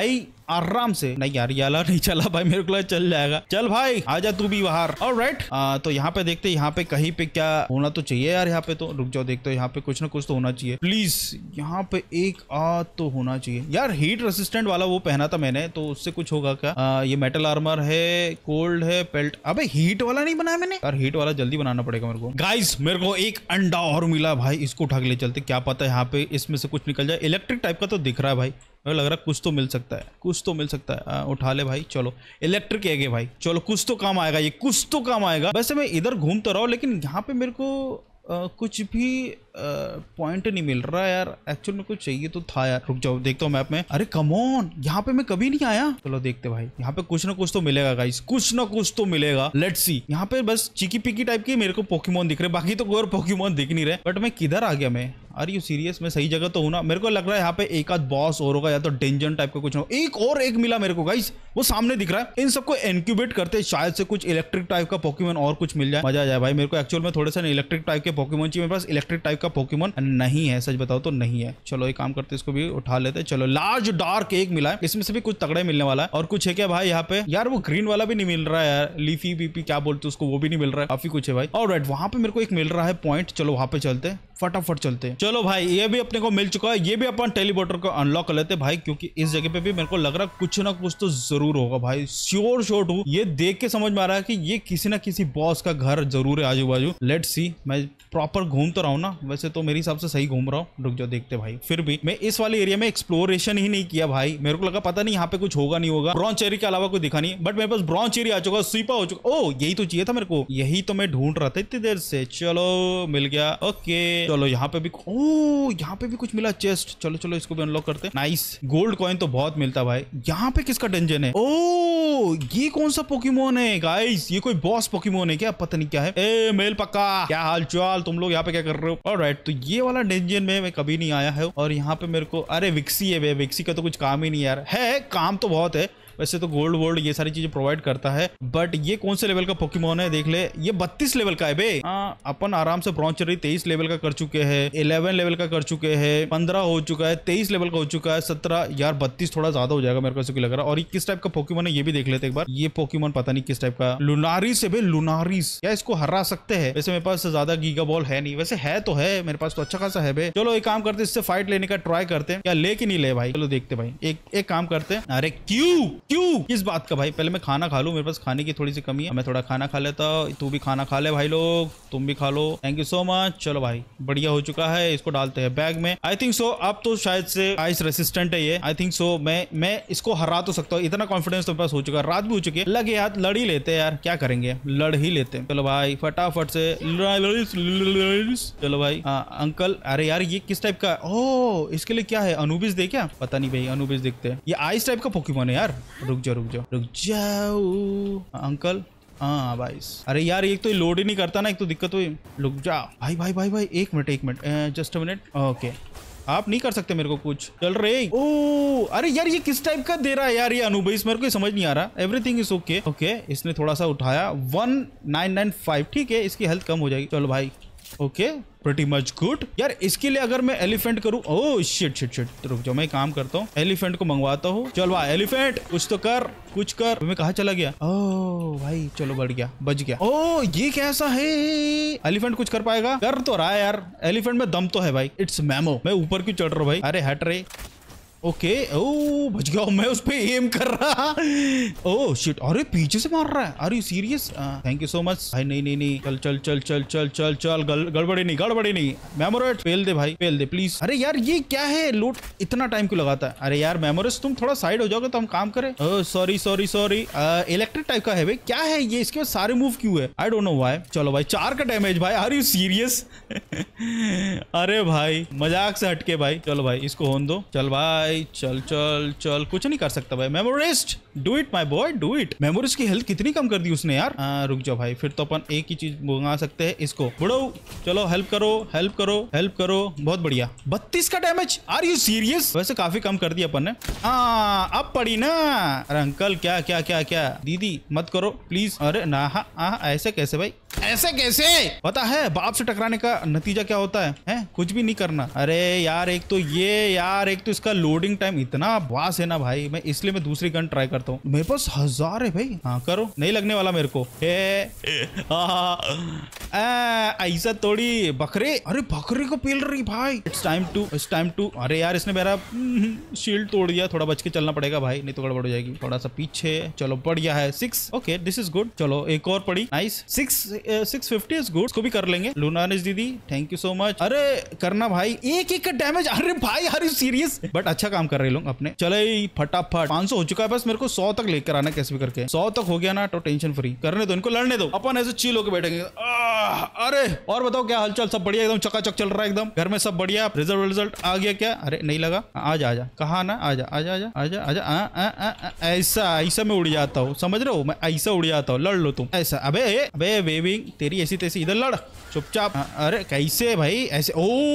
आराम से। नहीं यार ये वाला नहीं चला भाई, मेरे को लगा चल जाएगा। चल भाई आजा तू भी बाहर। ऑलराइट, तो यहाँ पे देखते यहाँ पे कहीं पे क्या होना तो चाहिए यार। यहाँ पे तो रुक जाओ, देखते यहाँ पे कुछ ना कुछ तो होना चाहिए प्लीज। यहाँ पे एक आ तो होना चाहिए यार। हीट रेसिस्टेंट वाला वो पहना था मैंने, तो उससे कुछ होगा क्या? आ, ये मेटल आर्मर है, कोल्ड है, पेल्ट। अबे हीट वाला नहीं बनाया मैंने यार, हीट वाला जल्दी बनाना पड़ेगा मेरे को। गाइस मेरे को एक अंडा और मिला भाई, इसको उठा के ले चलते, क्या पता यहाँ पे इसमें से कुछ निकल जाए। इलेक्ट्रिक टाइप का तो दिख रहा है भाई, मुझे लग रहा है कुछ तो मिल सकता है, कुछ तो मिल सकता है। आ, उठा ले भाई, चलो इलेक्ट्रिक एग है भाई, चलो कुछ तो काम आएगा, ये कुछ तो काम आएगा। वैसे मैं इधर घूमता रहा हूँ लेकिन यहाँ पे मेरे को आ, कुछ भी पॉइंट नहीं मिल रहा यार। एक्चुअल में कुछ चाहिए तो था यार। रुक जाओ देखता हूँ मैप में। अरे कम ऑन, यहाँ पे मैं कभी नहीं आया। चलो देखते भाई, यहाँ पे कुछ ना कुछ तो मिलेगा गाइस, कुछ ना कुछ तो मिलेगा। Let's see. यहाँ पे बस चिकी पिकी टाइप की मेरे को पोकेमोन दिख रहे, बाकी तो कोई और पोकेमोन दिख नहीं रहे। बट मैं किधर आ गया मैं? Are you serious? मैं सही जगह तो हूं ना? मेरे को लग रहा है यहाँ पे एक आध बॉस और होगा या तो डेंजन टाइप का कुछ हो। एक और एक मिला मेरे को गाइस, वो सामने दिख रहा है। इन सबको इनक्यूबेट करते शायद से कुछ इलेक्ट्रिक टाइप का पोकेमोन और कुछ मिल जाए, मजा आ जाए भाई। मेरे को एक्चुअल में थोड़े से इलेक्ट्रिक टाइप के पोकेमोन चाहिए, मेरे पास इलेक्ट्रिक टाइप का पोकेमोन नहीं है, सच बताओ तो नहीं है। चलो एक काम करते, इसको भी उठा लेते। चलो लार्ज डार्क एक मिला है, इसमें से भी कुछ तगड़े मिलने वाला है। और कुछ है क्या भाई यहाँ पे? यार वो ग्रीन वाला भी नहीं मिल रहा है यार, लीफी बीपी क्या बोलते उसको, वो भी नहीं मिल रहा है। काफी कुछ है भाई। ऑलराइट, वहां पे मेरे को एक मिल रहा है पॉइंट, चलो वहां पे चलते, फटाफट चलते। चलो भाई ये भी अपने को मिल चुका है, ये भी अपन टेलीपोर्टर को अनलॉक कर लेते भाई, क्योंकि इस जगह पे भी मेरे को लग रहा है कुछ ना कुछ तो जरूर होगा भाई। श्योर शॉट हूँ, ये देख के समझ में आ रहा है कि ये किसी ना किसी बॉस का घर जरूर है आजू बाजू। Let's see. मैं प्रॉपर घूम तो रहा हूँ ना, वैसे तो मेरे हिसाब से सही घूम रहा हूँ। रुक जाओ देखते भाई। फिर भी मैं इस वाले एरिया में एक्सप्लोरेशन ही नहीं किया भाई, मेरे को लगा पता नहीं यहाँ पे कुछ होगा नहीं होगा। ब्रॉन्ज चेरी के अलावा कोई दिखा नहीं, बट मेरे पास ब्रॉन्ज चेरी आ चुका, स्वीपा हो चुका। ओ यही तो चाहिए था मेरे को, यही तो मैं ढूंढ रहा था इतनी देर से। चलो मिल गया। ओके चलो यहाँ पे भी, ओ यहाँ पे भी कुछ मिला, चेस्ट। चलो चलो इसको भी अनलॉक करते। नाइस, गोल्ड कॉइन तो बहुत मिलता भाई। यहाँ पे किसका डेंजन है? ओ ये कौन सा पोकेमोन है गाइस? ये कोई बॉस पोकेमोन है क्या? पता नहीं क्या है। ए मेल पक्का, क्या हाल चाल, तुम लोग यहाँ पे क्या कर रहे हो? ऑलराइट, तो ये वाला डेंजन में मैं कभी नहीं आया है। और यहाँ पे मेरे को, अरे विक्सी है, विक्सी का तो कुछ काम ही नहीं यार। है काम तो बहुत है वैसे तो, गोल्ड वोल्ड ये सारी चीजें प्रोवाइड करता है। बट ये कौन से लेवल का पोकेमोन है देख ले, ये बत्तीस लेवल का है बे। हाँ अपन आराम से ब्रॉन्ज चेरी तेईस लेवल का कर चुके हैं, ग्यारह लेवल का कर चुके हैं, पंद्रह हो चुका है, तेईस लेवल का हो चुका है, सत्रह। यार बत्तीस थोड़ा ज्यादा हो जाएगा मेरे को ऐसे लग रहा है। और ये किस टाइप का पोकेमोन है ये भी देख लेते एक बार। ये पोकेमोन पता नहीं किस टाइप का, लुनारिस है बे, लुनारिस। क्या इसको हरा सकते हैं? वैसे मेरे पास ज्यादा गीगा बॉल है नहीं, वैसे है तो है मेरे पास, तो अच्छा खासा है बे। चलो एक काम करते, इससे फाइट लेने का ट्राई करते हैं, क्या ले कि नहीं ले भाई। चलो देखते भाई, एक एक काम करते हैं। अरे क्यों क्यों किस बात का भाई? पहले मैं खाना खा लूं, मेरे पास खाने की थोड़ी सी कमी है, मैं थोड़ा खाना खा लेता हूं। तू भी खाना खा ले भाई, लोग तुम भी खा लो। Thank you so much. चलो भाई बढ़िया हो चुका है, इसको डालते हैं बैग में। आई थिंक सो अब तो शायद से आइस रेसिस्टेंट है ये। आई थिंक सो मैं मैं इसको हरा तो सकता हूँ, इतना कॉन्फिडेंस तो मेरे पास हो चुका है। रात भी हो चुकी है, लगे हाथ लड़ ही लेते हैं यार, क्या करेंगे, लड़ ही लेते हैं। चलो भाई फटाफट से। चलो भाई। हाँ अंकल, अरे यार ये किस टाइप का? ओह इसके लिए क्या है, अनुबिस दे क्या? पता नहीं भाई, अनुबिस देखते हैं। ये आइस टाइप का पोकेमोन है यार। रुक जाओ रुक जाओ रुक जाओ अंकल। हाँ भाई, अरे यार एक तो लोड ही नहीं करता ना, एक तो दिक्कत हुई। रुक जा भाई भाई भाई भाई एक मिनट एक minute, just a minute. Okay आप नहीं कर सकते मेरे को कुछ, चल रहे। ओ अरे यार ये किस टाइप का दे रहा है यार ये अनुबिस, मेरे को समझ नहीं आ रहा। Everything is okay. ओके इसने थोड़ा सा उठाया, वन नाइन नाइन फाइव, ठीक है इसकी हेल्थ कम हो जाएगी। चलो भाई ओके प्रीटी मच गुड। यार इसके लिए अगर मैं एलिफेंट करूं, ओह शिट शिट शिट, रुक जाओ मैं काम करता हूँ, एलिफेंट को मंगवाता हूँ। चल भाई एलिफेंट कुछ तो कर, कुछ कर। मैं कहा चला गया? ओह भाई चलो बढ़ गया, बच गया। ओह ये कैसा है? एलिफेंट कुछ कर पाएगा? कर तो रहा है यार, एलिफेंट में दम तो है भाई। It's memo. मैं ऊपर क्यों चढ़ रहा हूँ भाई? अरे हट रहे। ओके ओ बच गया, मैं उस पे एम कर रहा। ओह शिट, अरे पीछे से मार रहा है। Are you serious? Thank you so much भाई। नहीं नहीं नहीं, चल चल चल चल चल चल चल, गड़बड़ी नहीं गड़बड़ी नहीं। मेमोरेट फेल दे भाई, फेल दे प्लीज। अरे यार ये क्या है, लोड इतना टाइम क्यों लगाता है? अरे यार मेमोरेट तुम थोड़ा साइड हो जाओगे तो हम काम करें। Oh sorry sorry sorry. Electric type का है भाई, क्या है ये, इसके सारे मूव क्यों है? आई डोंट नो व्हाई। चलो भाई चार का डैमेज भाई, आर यू सीरियस? अरे भाई मजाक से हटके भाई। चलो भाई इसको होन दो। चल भाई चल चल चल, कुछ नहीं कर सकता भाई। Memoirist do it my boy do it. Memoirist की हेल्थ कितनी कम कर दी उसने यार। आ, रुक जाओ भाई, फिर तो अपन एक ही चीज मंगा सकते हैं इसको। बुढ़ो चलो हेल्प करो हेल्प करो हेल्प करो। बहुत बढ़िया, बत्तीस का डैमेज। Are you serious? वैसे काफी कम कर दिया अपन ने। हाँ अब पड़ी ना। अरे अंकल क्या क्या क्या क्या, दीदी मत करो प्लीज। अरे ना हाँ ऐसे कैसे भाई, ऐसे कैसे? पता है बाप से टकराने का नतीजा क्या होता है? हैं? कुछ भी नहीं करना। अरे यार एक तो ये यार एक तो इसका लोडिंग टाइम इतना वास है ना भाई, मैं इसलिए मैं दूसरी गन ट्राई करता हूँ। मेरे पास हजार है भाई। हाँ करो, नहीं लगने वाला मेरे को। ऐसा थोड़ी बकरे, अरे बकरे को पेल रही भाई। It's time to it's time to अरे यार इसने मेरा शील्ड तोड़ दिया, थोड़ा बच के चलना पड़ेगा भाई, नहीं तो गड़बड़ हो जाएगी। थोड़ा सा पीछे चलो, बढ़िया है। Six okay this is good. चलो एक और पड़ी, nice. Six six fifty is good, इसको भी कर लेंगे। लुनारिस दीदी थैंक यू सो मच। अरे करना भाई, एक एक का डैमेज। अरे भाई आर यू सीरियस? बट अच्छा काम कर रहे लोग अपने। चले फटाफट, पाँच सौ हो चुका है, बस मेरे को सौ तक लेकर आना कैसे भी करके। सौ तक हो गया ना तो टेंशन फ्री। करने दो इनको, लड़ने दो, अपन ऐसे चिल होकर बैठेंगे। अरे और बताओ क्या हालचाल? सब बढ़िया, एकदम चकाचक चल रहा है एकदम। घर में सब बढ़िया। रिजल्ट रिजल्ट आ गया क्या? अरे नहीं लगा। आजा आजा, कहा ना, आजा आजा आजा आजा आजा। आ, आ, आ, आ, ऐसा ऐसा मैं उड़ जाता हूँ, समझ रहे हो? मैं ऐसा उड़ जाता हूँ, लड़ लो तुम ऐसा। अबे अबे वेविंग तेरी ऐसी तैसी, इधर लड़ चुपचाप। अरे कैसे भाई ऐसे?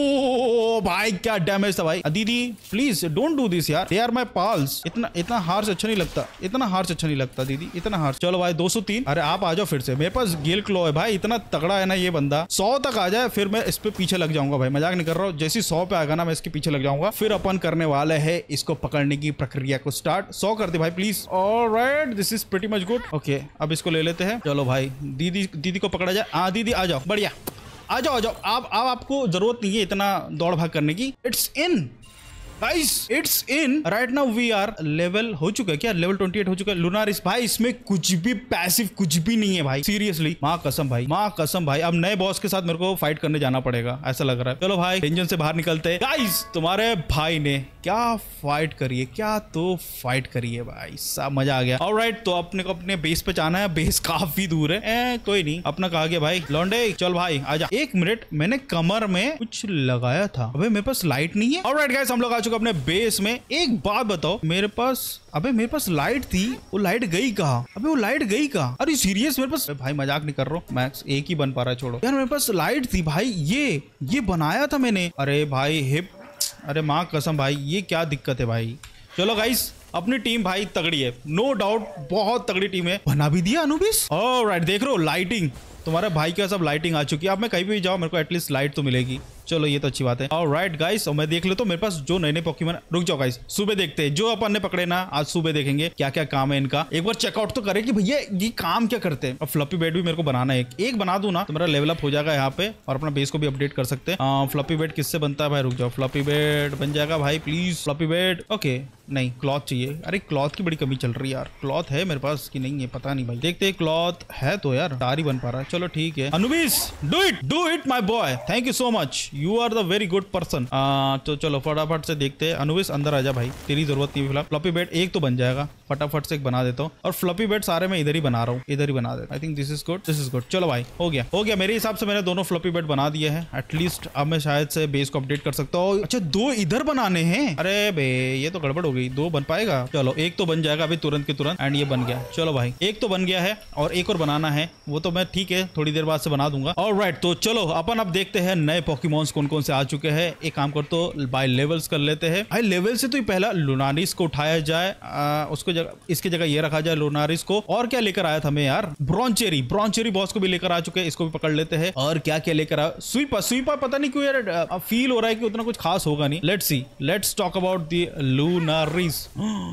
ओ भाई क्या डैमेज था भाई। दीदी प्लीज डोंट डू दिस यार, दे आर माय पाल्स। इतना इतना हार्श अच्छा नहीं लगता, इतना हार्श अच्छा नहीं लगता दीदी, इतना हार्श। चलो भाई दो सौ तीन। अरे आप आ जाओ फिर से, मेरे पास गेल क्लो है भाई, इतना तगड़ा है ना ये बंदा। सौ तक आ जाए फिर मैं इस पे पीछे लग जाऊंगा भाई, मजाक नहीं कर रहा हूँ। जैसे सौ पे आएगा ना मैं इसके पीछे लग जाऊंगा। फिर अपन करने वाले है इसको पकड़ने की प्रक्रिया को स्टार्ट। सौ कर दे भाई please. Alright this is pretty much good. Okay अब इसको ले लेते हैं। चलो भाई दीदी दीदी को पकड़ा जाए। हाँ दीदी आ जाओ, बढ़िया आ जाओ आ जाओ। आप आप आपको जरूरत नहीं है इतना दौड़ भाग करने की। It's in guys, it's in right now. We are level हो चुका है क्या? लेवल अट्ठाईस हो चुका है। लुनारिस भाई इसमें कुछ भी पैसिव कुछ भी नहीं है भाई, सीरियसली माँ कसम भाई, माँ कसम भाई। अब नए बॉस के साथ मेरे को फाइट करने जाना पड़ेगा ऐसा लग रहा है। चलो भाई टेंशन से बाहर निकलते हैं। गाइस तुम्हारे भाई ने क्या फाइट करी है, क्या तो फाइट करी है भाई, सब मजा आ गया। ऑलराइट तो अपने को अपने बेस पे जाना है। बेस काफी दूर है। ए, कोई नहीं, अपना कहा गया भाई। लौंडे चल भाई आजा। एक मिनट, मैंने कमर में कुछ लगाया था, अबे मेरे पास लाइट नहीं है। ऑलराइट गाइस हम लोग आ चुके अपने बेस में। एक बात बताओ, मेरे पास अबे मेरे पास लाइट थी, वो लाइट गई कहाँ? अबे वो लाइट गई कहाँ? अरे सीरियस मेरे पास भाई, मजाक नहीं कर रहा हूँ। मैक्स एक ही बन पा रहा है, छोड़ो यार। मेरे पास लाइट थी भाई, ये ये बनाया था मैंने। अरे भाई हिप, अरे माँ कसम भाई ये क्या दिक्कत है भाई। चलो गाइस अपनी टीम भाई तगड़ी है, नो डाउट बहुत तगड़ी टीम है। बना भी दिया अनुबिस। ऑलराइट देख रहे हो लाइटिंग, तुम्हारे भाई का सब लाइटिंग आ चुकी है। अब मैं कहीं भी जाऊँ मेरे को एटलीस्ट लाइट तो मिलेगी। चलो ये तो अच्छी बात है। ऑलराइट गाइस और मैं देख लेता हूँ मेरे पास जो नए नए पोकेमॉन। रुक जाओ गाइस, सुबह देखते हैं जो अपन ने पकड़े ना, आज सुबह देखेंगे क्या क्या काम है इनका। एक बार चेकआउट तो करें कि भैया ये काम क्या करते हैं। अब फ्लफी बेड भी मेरे को बनाना है, एक एक बना दूं ना तो मेरा लेवल अप हो जाएगा यहाँ पे, और अपना बेस को भी अपडेट कर सकते हैं। फ्लफी बेड किससे बनता है भाई? रुक जाओ, फ्लफी बेड बन जाएगा भाई प्लीज। फ्लफी बेड ओके, नहीं क्लॉथ चाहिए। अरे क्लॉथ की बड़ी कमी चल रही है यार। क्लॉथ है मेरे पास कि नहीं है पता नहीं भाई, देखते हैं। क्लॉथ है तो यार, तार ही बन पा रहा है। चलो ठीक है Anubis, do it do it my boy, thank you so much, you are the very good person. तो चलो फटाफट से देखते हैं। अनुबिस अंदर आ जा भाई, तेरी जरूरत नहीं है फिलहाल। फ्लफी बेड एक तो बन जाएगा, फटाफट से एक बना देता हूँ। और फ्लफी बेड सारे मैं इधर ही बना रहा हूँ, इधर ही बना देता। आई think this is good, this is good. चलो भाई हो गया हो गया मेरे हिसाब से मैंने दोनों फ्लफी बेड बना दिए हैं। एटलीस्ट अब मैं शायद से बेस को अपडेट कर सकता हूँ। अच्छा दो इधर बनाने हैं? अरे बे ये तो गड़बड़ हो गई, दो बन पाएगा? चलो एक तो बन जाएगा अभी तुरंत के तुरंत। एंड ये बन गया। चलो भाई एक तो बन गया है और एक और बनाना है, वो तो मैं ठीक है थोड़ी देर बाद से बना दूंगा। ऑलराइट तो चलो अपन अब देखते हैं नए पोकेमॉन्स कौन कौन से आ चुके हैं। एक काम कर तो बाय लेवल्स कर लेते हैं भाई। लेवल से तो पहला लुनारिस को उठाया जाए, आ, उसको जगह इसकी जगह ये रखा जाए लुनारिस को। और क्या लेकर आया था मैं यार? ब्रॉन्चेरी, ब्रॉन्चेरी बॉस को भी लेकर आ चुके हैं, इसको भी पकड़ लेते हैं। और क्या क्या लेकर आ, स्वीपर, स्वीपर पता नहीं क्यों यार फील हो रहा है कि उतना कुछ खास होगा नहीं। Let's see, let's talk about the लुनारिस।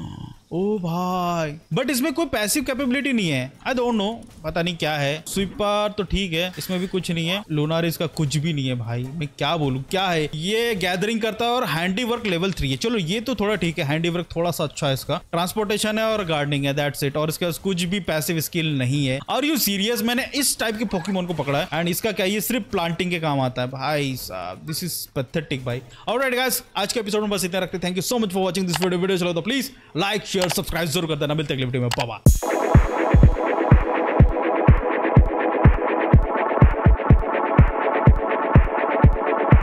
ओ भाई बट इसमें कोई पैसिव कैपेबिलिटी नहीं है। आई डोंट नो, पता नहीं क्या है। स्वीपर तो ठीक है, इसमें भी कुछ नहीं है। लुनारिस का कुछ भी नहीं है भाई, मैं क्या बोलूं क्या है। ये गैदरिंग करता है और हैंडी वर्क लेवल थ्री है। चलो ये तो थोड़ा ठीक है, हैंडी वर्क थोड़ा सा अच्छा है इसका। ट्रांसपोर्टेशन है और गार्डनिंग है, दैट्स इट। और इसके पास कुछ भी पैसिव स्किल नहीं है। और यू सीरियस, मैंने इस टाइप के पोकेमॉन को पकड़ा है एंड इसका क्या, ये सिर्फ प्लांटिंग के काम आता है भाई साहब। दिस इज पैथेटिक भाई। ऑलराइट गाइस आज के एपिसोड में बस इतना रखते। Thank you so much for watching this video. Video चलो तो प्लीज लाइक शेयर सब्सक्राइब जरूर कर देना। मिलते हैं अगले वीडियो में, बाय बाय।